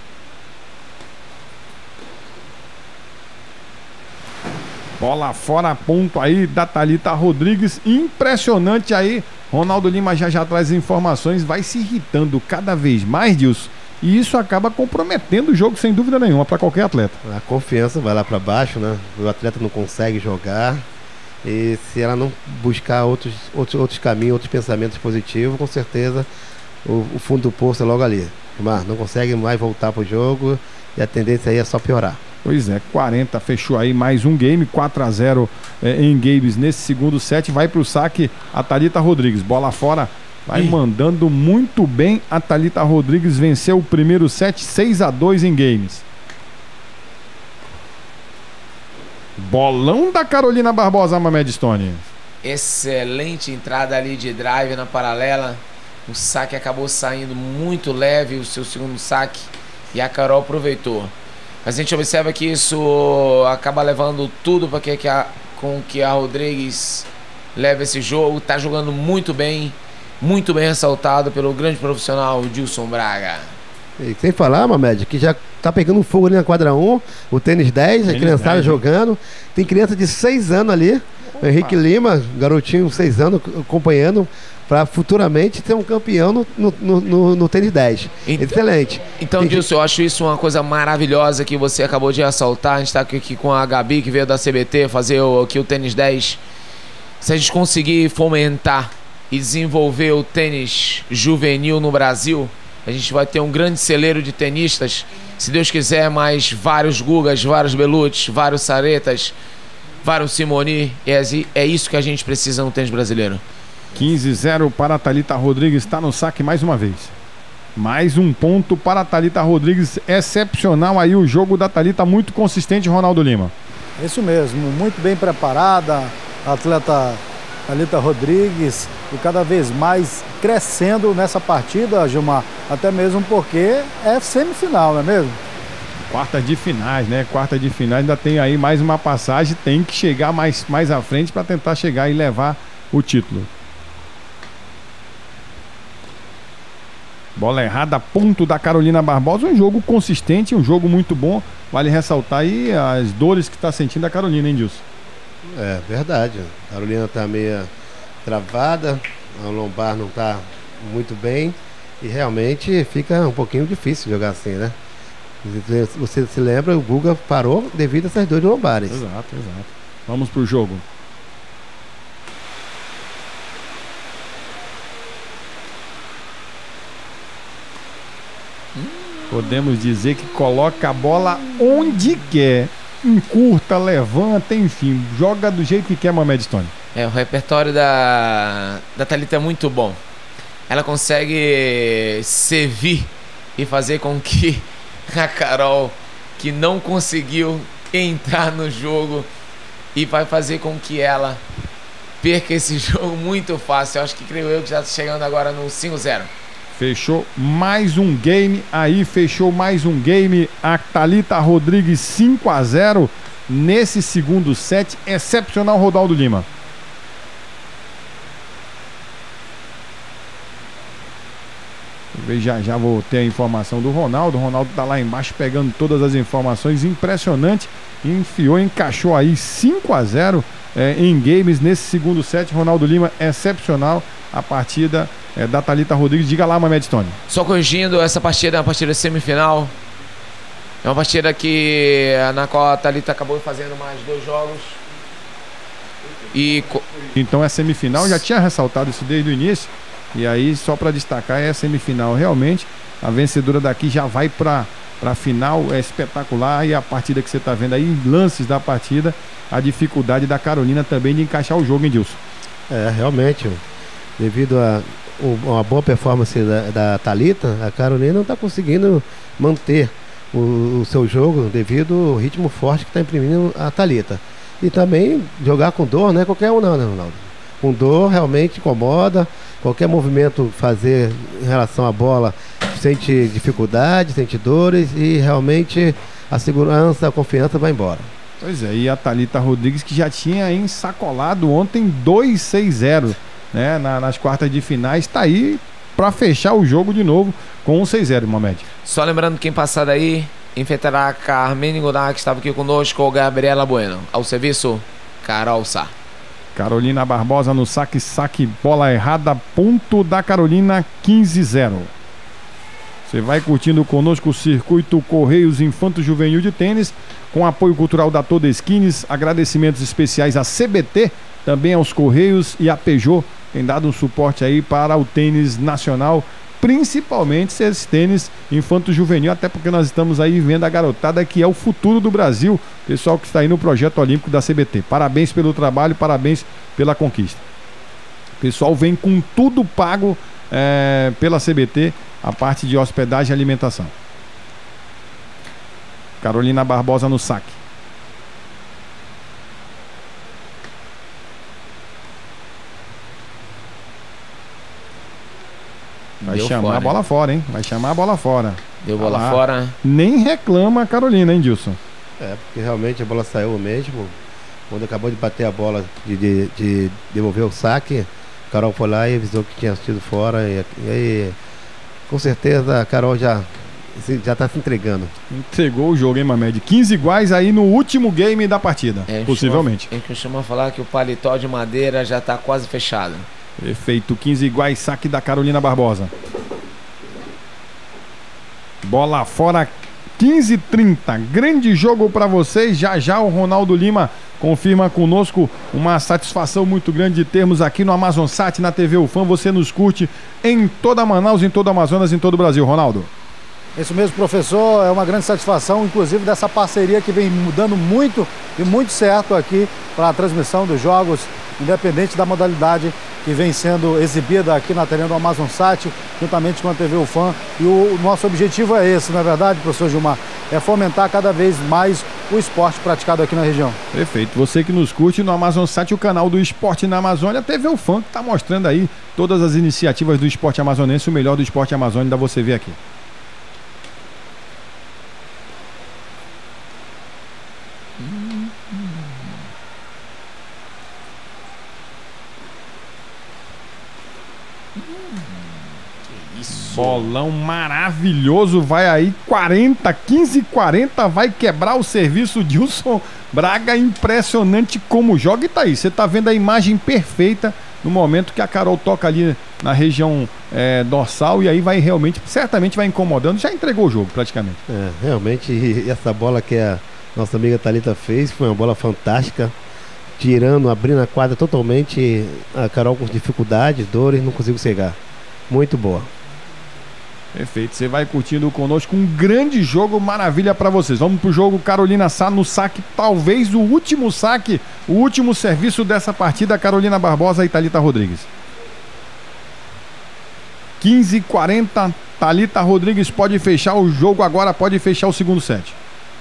Bola fora, ponto aí da Thalita Rodrigues. Impressionante aí. Ronaldo Lima já já traz informações. Vai se irritando cada vez mais, Dilson. E isso acaba comprometendo o jogo, sem dúvida nenhuma, para qualquer atleta. A confiança vai lá para baixo, né? O atleta não consegue jogar. E se ela não buscar outros, outros, outros caminhos, outros pensamentos positivos, com certeza o, o fundo do poço é logo ali. Mas não consegue mais voltar para o jogo e a tendência aí é só piorar. Pois é, quarenta, fechou aí mais um game, quatro a zero é, em games nesse segundo set. Vai para o saque a Thalita Rodrigues. Bola fora, vai Ih. mandando muito bem. A Thalita Rodrigues venceu o primeiro set, seis a dois em games. Bolão da Carolina Barbosa, Mamed Stone. Excelente entrada ali de drive na paralela. O saque acabou saindo muito leve, o seu segundo saque, e a Carol aproveitou. Mas a gente observa que isso acaba levando tudo para que, que a, com que a Rodrigues leve esse jogo. Tá jogando muito bem, muito bem ressaltado pelo grande profissional Dilson Braga. E sem falar, Mamed, que já tá pegando fogo ali na quadra um, o tênis dez, a criançada jogando. Tem criança de seis anos ali, o Henrique Lima, garotinho de seis anos, acompanhando, para futuramente ser um campeão no, no, no, no tênis dez. Então, excelente. Então, Tem... Dilson, eu acho isso uma coisa maravilhosa que você acabou de ressaltar. A gente está aqui com a Gabi, que veio da C B T fazer o, aqui o tênis dez. Se a gente conseguir fomentar e desenvolver o tênis juvenil no Brasil, a gente vai ter um grande celeiro de tenistas. Se Deus quiser, mais vários Gugas, vários Belutes, vários Saretas, vários Simoni. É, é isso que a gente precisa no tênis brasileiro. quinze a zero para a Thalita Rodrigues, está no saque mais uma vez. Mais um ponto para a Thalita Rodrigues, excepcional aí o jogo da Thalita, muito consistente, Ronaldo Lima. Isso mesmo, muito bem preparada, a atleta Thalita Rodrigues, e cada vez mais crescendo nessa partida, Gilmar, até mesmo porque é semifinal, não é mesmo? Quarta de finais, né? Quarta de finais, ainda tem aí mais uma passagem, tem que chegar mais, mais à frente para tentar chegar e levar o título. Bola errada, ponto da Carolina Barbosa. Um jogo consistente, um jogo muito bom. Vale ressaltar aí as dores que está sentindo a Carolina, hein, Dilson? É verdade. A Carolina está meio travada, a lombar não está muito bem e realmente fica um pouquinho difícil jogar assim, né? Você se lembra, o Guga parou devido a essas dores lombares. Exato, exato. Vamos pro jogo. Podemos dizer que coloca a bola onde quer, encurta, levanta, enfim, joga do jeito que quer, Mamed Stone. É, o repertório da, da Thalita é muito bom. Ela consegue servir e fazer com que a Carol, que não conseguiu entrar no jogo, e vai fazer com que ela perca esse jogo muito fácil. Eu acho que, creio eu, que já está chegando agora no cinco a zero. Fechou mais um game, aí fechou mais um game, a Thalita Rodrigues cinco a zero nesse segundo set, excepcional, Ronaldo Lima. Já já vou ter a informação do Ronaldo, o Ronaldo tá lá embaixo pegando todas as informações, impressionante, enfiou, encaixou aí cinco a zero é, em games nesse segundo set, Ronaldo Lima, excepcional a partida é, da Thalita Rodrigues. Diga lá, Mamed Stone. Só corrigindo, essa partida é uma partida semifinal. É uma partida que, na qual a Thalita acabou fazendo mais dois jogos. E... Então é semifinal, já tinha ressaltado isso desde o início. E aí, só para destacar, é a semifinal realmente. A vencedora daqui já vai para a final, é espetacular. E a partida que você está vendo aí, lances da partida, a dificuldade da Carolina também de encaixar o jogo, hein, Dilson? É, realmente, devido a uma boa performance da, da Thalita, a Carolina não está conseguindo manter o, o seu jogo devido ao ritmo forte que está imprimindo a Thalita. E também jogar com dor, não é qualquer um não, né, Ronaldo? Com dor realmente incomoda, qualquer movimento fazer em relação à bola sente dificuldade, sente dores e realmente a segurança, a confiança vai embora. Pois é, e a Thalita Rodrigues que já tinha ensacolado ontem dois seis zero, né, na, nas quartas de finais, está aí para fechar o jogo de novo com um seis zero, Mohamed. Só lembrando quem passar daí, enfrentará a Carmene Godard, que estava aqui conosco, Gabriela Bueno. Ao serviço, Carol Sá. Carolina Barbosa no saque, saque, bola errada, ponto da Carolina, quinze zero. Você vai curtindo conosco o Circuito Correios Infanto Juvenil de Tênis, com apoio cultural da Toda Skins, agradecimentos especiais à C B T, também aos Correios e à Peugeot, tem dado um suporte aí para o tênis nacional, principalmente esse tênis Infanto Juvenil, até porque nós estamos aí vendo a garotada que é o futuro do Brasil, pessoal que está aí no projeto olímpico da C B T. Parabéns pelo trabalho, parabéns pela conquista. O pessoal vem com tudo pago é, pela C B T, a parte de hospedagem e alimentação. Carolina Barbosa no saque. Vai Deu chamar fora, a bola fora, hein? Vai chamar a bola fora. Deu bola Ah lá. fora. Nem reclama a Carolina, hein, Dilson? É, porque realmente a bola saiu mesmo. Quando acabou de bater a bola, de, de, de devolver o saque, a Carol foi lá e avisou que tinha sido fora. E, e aí, com certeza, a Carol já já está se entregando. Entregou o jogo, hein, Mamed? quinze iguais aí no último game da partida, É, possivelmente. A gente costuma falar que o paletó de madeira já está quase fechado. Perfeito, quinze iguais, saque da Carolina Barbosa. Bola fora, quinze trinta. Grande jogo para vocês. Já já o Ronaldo Lima confirma conosco. Uma satisfação muito grande de termos aqui no Amazon Sat, na T V UFAM. Você nos curte em toda Manaus, em todo Amazonas, em todo o Brasil. Ronaldo. Isso mesmo, professor, é uma grande satisfação, inclusive dessa parceria que vem mudando muito e muito certo aqui para a transmissão dos jogos, independente da modalidade que vem sendo exibida aqui na telinha do Amazon Sat, juntamente com a T V UFAM. E o nosso objetivo é esse, não é verdade, professor Gilmar? É fomentar cada vez mais o esporte praticado aqui na região. Perfeito. Você que nos curte no Amazon Sat, o canal do esporte na Amazônia, a T V UFAM, que está mostrando aí todas as iniciativas do esporte amazonense, o melhor do esporte amazônico, dá você ver aqui. Bolão maravilhoso, vai aí quarenta, quinze quarenta, vai quebrar o serviço. Dilson Braga, impressionante como joga. E tá aí, você tá vendo a imagem perfeita no momento que a Carol toca ali na região é, dorsal, e aí vai realmente, certamente vai incomodando, já entregou o jogo praticamente. É, realmente essa bola que a nossa amiga Thalita fez foi uma bola fantástica, tirando, abrindo a quadra totalmente, a Carol com dificuldades, dores, não conseguiu chegar. Muito boa. Perfeito, você vai curtindo conosco um grande jogo, maravilha para vocês. Vamos pro jogo Carolina Sá no saque, talvez o último saque, o último serviço dessa partida, Carolina Barbosa e Thalita Rodrigues. quinze quarenta, Thalita Rodrigues pode fechar o jogo agora, pode fechar o segundo set.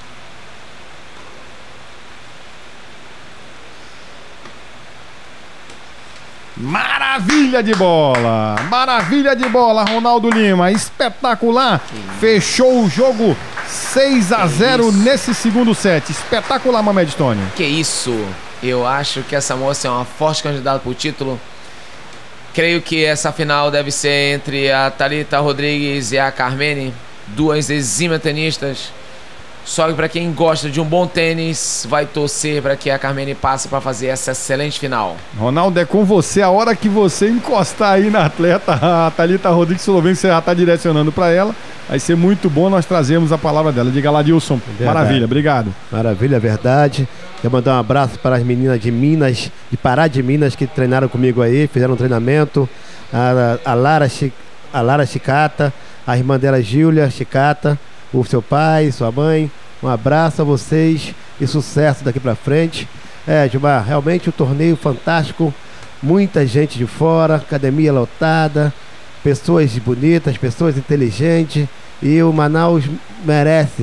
Maravilha de bola, maravilha de bola, Ronaldo Lima, espetacular, fechou o jogo seis a zero nesse segundo set, espetacular, Mamed Stone. Que isso, eu acho que essa moça é uma forte candidata para o título. Creio que essa final deve ser entre a Thalita Rodrigues e a Carmene, duas exímias tenistas. Só que para quem gosta de um bom tênis, vai torcer para que a Carmene passe para fazer essa excelente final. Ronaldo, é com você. A hora que você encostar aí na atleta, a Thalita Rodrigues, você já está direcionando para ela. Vai ser muito bom, nós trazemos a palavra dela. Diga lá, Dilson. Verdade. Maravilha, obrigado. Maravilha, verdade. Quero mandar um abraço para as meninas de Minas, de Pará de Minas, que treinaram comigo aí, fizeram um treinamento. A, a, Lara, a Lara Chicata, a irmã dela, Júlia Chicata, o seu pai, sua mãe. Um abraço a vocês e sucesso daqui pra frente. É, Gilmar, realmente um torneio fantástico, muita gente de fora, academia lotada, pessoas bonitas, pessoas inteligentes, e o Manaus merece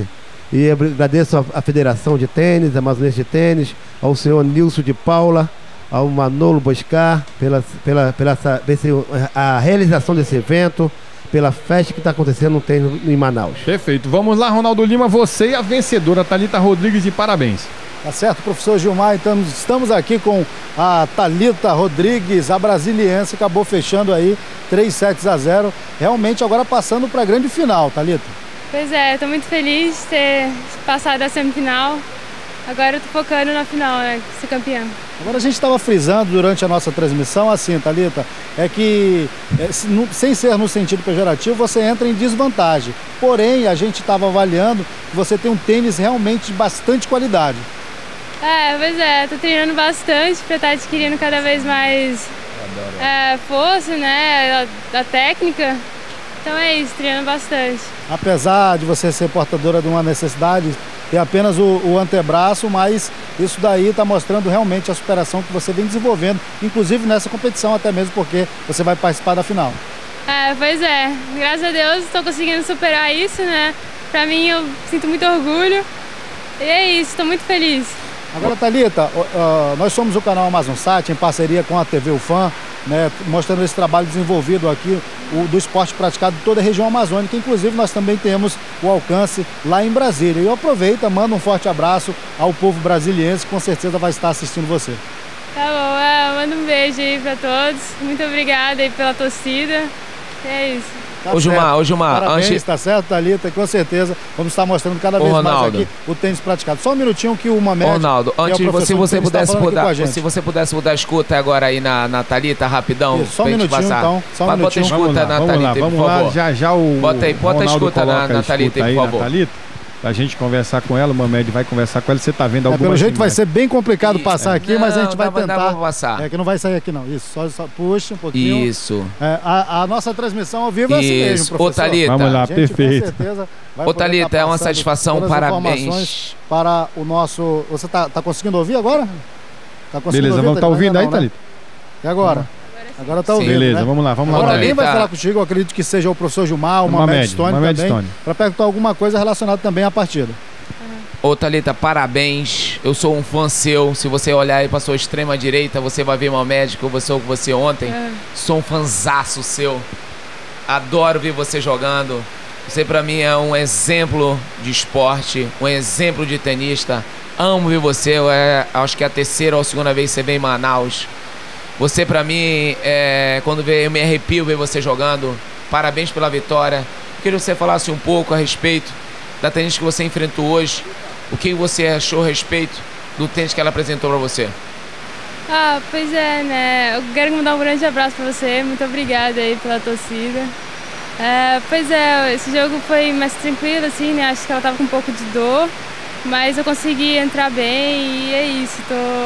E agradeço a, a Federação de Tênis, a Amazonense de Tênis, ao senhor Nilson de Paula, ao Manolo Boscar, pela, pela, pela essa, esse, a realização desse evento, pela festa que está acontecendo no tênis em Manaus. Perfeito. Vamos lá, Ronaldo Lima, você e a vencedora, Thalita Rodrigues, de parabéns. Tá certo, professor Gilmar, então estamos aqui com a Thalita Rodrigues, a brasiliense, acabou fechando aí três sets a zero, realmente agora passando para a grande final, Thalita. Pois é, estou muito feliz de ter passado a semifinal. Agora eu tô focando na final, né? Ser campeã. Agora a gente estava frisando durante a nossa transmissão, assim, Thalita, é que, é, sem ser no sentido pejorativo, você entra em desvantagem. Porém, a gente estava avaliando que você tem um tênis realmente de bastante qualidade. É, pois é, tô treinando bastante para estar adquirindo cada vez mais é, força, né? Da técnica. Então é isso, treinando bastante. Apesar de você ser portadora de uma necessidade, ter apenas o, o antebraço, mas isso daí está mostrando realmente a superação que você vem desenvolvendo, inclusive nessa competição, até mesmo porque você vai participar da final. É, pois é, graças a Deus estou conseguindo superar isso, né? Pra mim eu sinto muito orgulho e é isso, estou muito feliz. Agora, Thalita, uh, nós somos o canal AmazonSat em parceria com a T V UFAM, né, mostrando esse trabalho desenvolvido aqui o, do esporte praticado em toda a região amazônica. Inclusive, nós também temos o alcance lá em Brasília. E eu aproveito, mando um forte abraço ao povo brasiliense, que com certeza vai estar assistindo você. Tá bom, é, manda um beijo aí para todos. Muito obrigada aí pela torcida. É isso. Tá ô Gilmar, ô Gilmar, parabéns, antes... tá certo, Thalita, com certeza vamos estar mostrando cada ô, vez Ronaldo. mais aqui o tênis praticado. Só um minutinho que o Mamed, Ronaldo, é antes, se você pudesse mudar, se você pudesse mudar a escuta agora aí na, na Thalita, rapidão. Isso, só um minutinho então, só um minutinho. Bota a escuta na vamos Thalita, lá, vamos por lá, favor. já já o Bota aí, bota a Ronaldo escuta na, na Thalita, por favor. Thalita, pra gente conversar com ela, o Mamed vai conversar com ela, você tá vendo é, alguma pelo jeito vai ser bem complicado e, passar é. aqui, não, mas a gente vai dá, tentar. Dá pra passar. É que não vai sair aqui não. Isso, só, só puxa um pouquinho. Isso. É, a, a nossa transmissão ao vivo é assim mesmo, professor. Ô, Thalita. Vamos lá, gente, perfeito. Com certeza vai Ô, Thalita, é uma satisfação, parabéns. Para o nosso... Você tá, tá conseguindo ouvir agora? Tá conseguindo Beleza, ouvir? vamos tá ouvindo aí, Thalita? E agora? Agora tá ouvindo, Beleza, né? vamos lá, vamos Agora lá. Quem vai falar contigo, eu acredito que seja o professor Gilmar, o Mamed Stone também, para perguntar alguma coisa relacionada também à partida. Ô, Thalita, parabéns. Eu sou um fã seu. Se você olhar aí pra sua extrema direita, você vai ver meu médico, você ou você ontem. É. Sou um fanzaço seu. Adoro ver você jogando. Você pra mim é um exemplo de esporte, um exemplo de tenista. Amo ver você. Eu é, acho que é a terceira ou a segunda vez que você vem em Manaus. Você pra mim, é, quando vê, eu me arrepio ver você jogando. Parabéns pela vitória. Queria que você falasse um pouco a respeito da tenista que você enfrentou hoje. O que você achou a respeito do tênis que ela apresentou para você? Ah, pois é, né? Eu quero mandar um grande abraço para você. Muito obrigada aí pela torcida. É, pois é, esse jogo foi mais tranquilo, assim, né? Acho que ela tava com um pouco de dor, mas eu consegui entrar bem e é isso.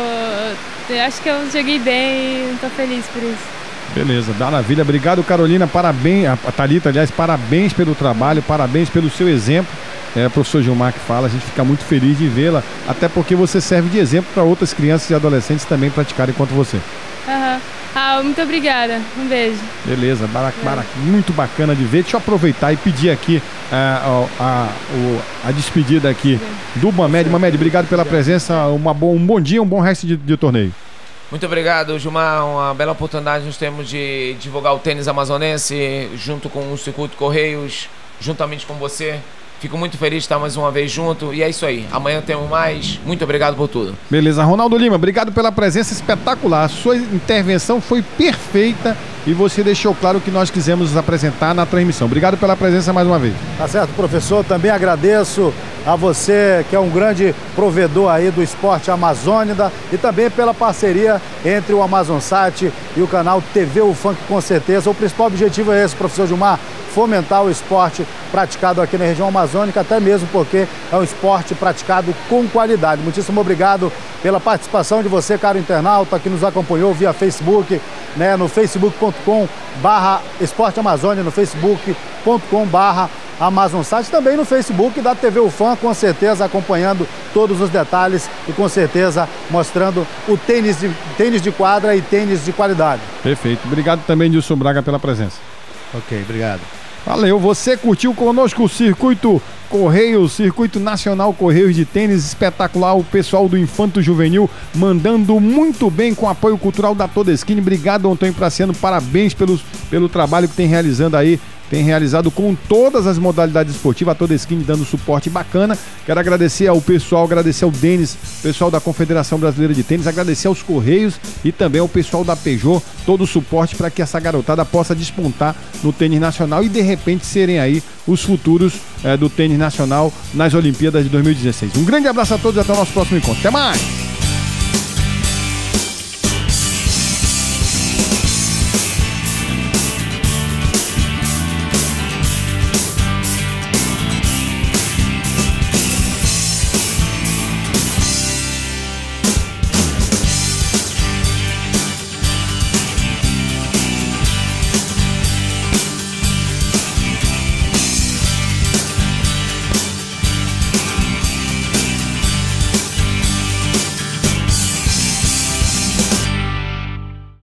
Tô... Eu acho que eu joguei bem e tô feliz por isso. Beleza, maravilha. Obrigado, Carolina. Parabéns, a Thalita, aliás, parabéns pelo trabalho, parabéns pelo seu exemplo. É, professor Gilmar que fala, a gente fica muito feliz de vê-la, até porque você serve de exemplo para outras crianças e adolescentes também praticarem quanto você. Uhum. Ah, muito obrigada. Um beijo. Beleza, barac, barac, muito bacana de ver. Deixa eu aproveitar e pedir aqui uh, a, a, a despedida aqui do Mamed. Mamed, obrigado pela presença, uma bo, um bom dia, um bom resto de, de torneio. Muito obrigado, Gilmar. Uma bela oportunidade nós temos de divulgar o tênis amazonense junto com o Circuito Correios, juntamente com você. Fico muito feliz de estar mais uma vez junto. E é isso aí. Amanhã temos mais. Muito obrigado por tudo. Beleza. Ronaldo Lima, obrigado pela presença espetacular. Sua intervenção foi perfeita e você deixou claro o que nós quisemos apresentar na transmissão. Obrigado pela presença mais uma vez. Tá certo, professor. Também agradeço a você, que é um grande provedor aí do esporte amazônida, e também pela parceria entre o AmazonSat e o canal T V UFAM, com certeza. O principal objetivo é esse, professor Gilmar, fomentar o esporte praticado aqui na região amazônica, até mesmo porque é um esporte praticado com qualidade. Muitíssimo obrigado pela participação de você, caro internauta, que nos acompanhou via Facebook, né, no facebook ponto com barra Esporte Amazônia, no facebook ponto com barra AmazonSat, também no Facebook da T V UFAM, com certeza acompanhando todos os detalhes e com certeza mostrando o tênis de, tênis de quadra e tênis de qualidade. Perfeito. Obrigado também, Nilson Braga, pela presença. Ok, obrigado. Valeu, você curtiu conosco o Circuito Correios, Circuito Nacional Correios de Tênis, espetacular, o pessoal do Infanto Juvenil mandando muito bem com o apoio cultural da Todeschini. Obrigado, Antônio Praciano, parabéns pelos, pelo trabalho que tem realizando aí, tem realizado com todas as modalidades esportivas, a Todeschini dando suporte bacana. Quero agradecer ao pessoal, agradecer ao Denis, pessoal da Confederação Brasileira de Tênis, agradecer aos Correios e também ao pessoal da Peugeot, todo o suporte para que essa garotada possa despontar no tênis nacional e de repente serem aí os futuros é, do tênis nacional nas Olimpíadas de dois mil e dezesseis. Um grande abraço a todos e até o nosso próximo encontro. Até mais!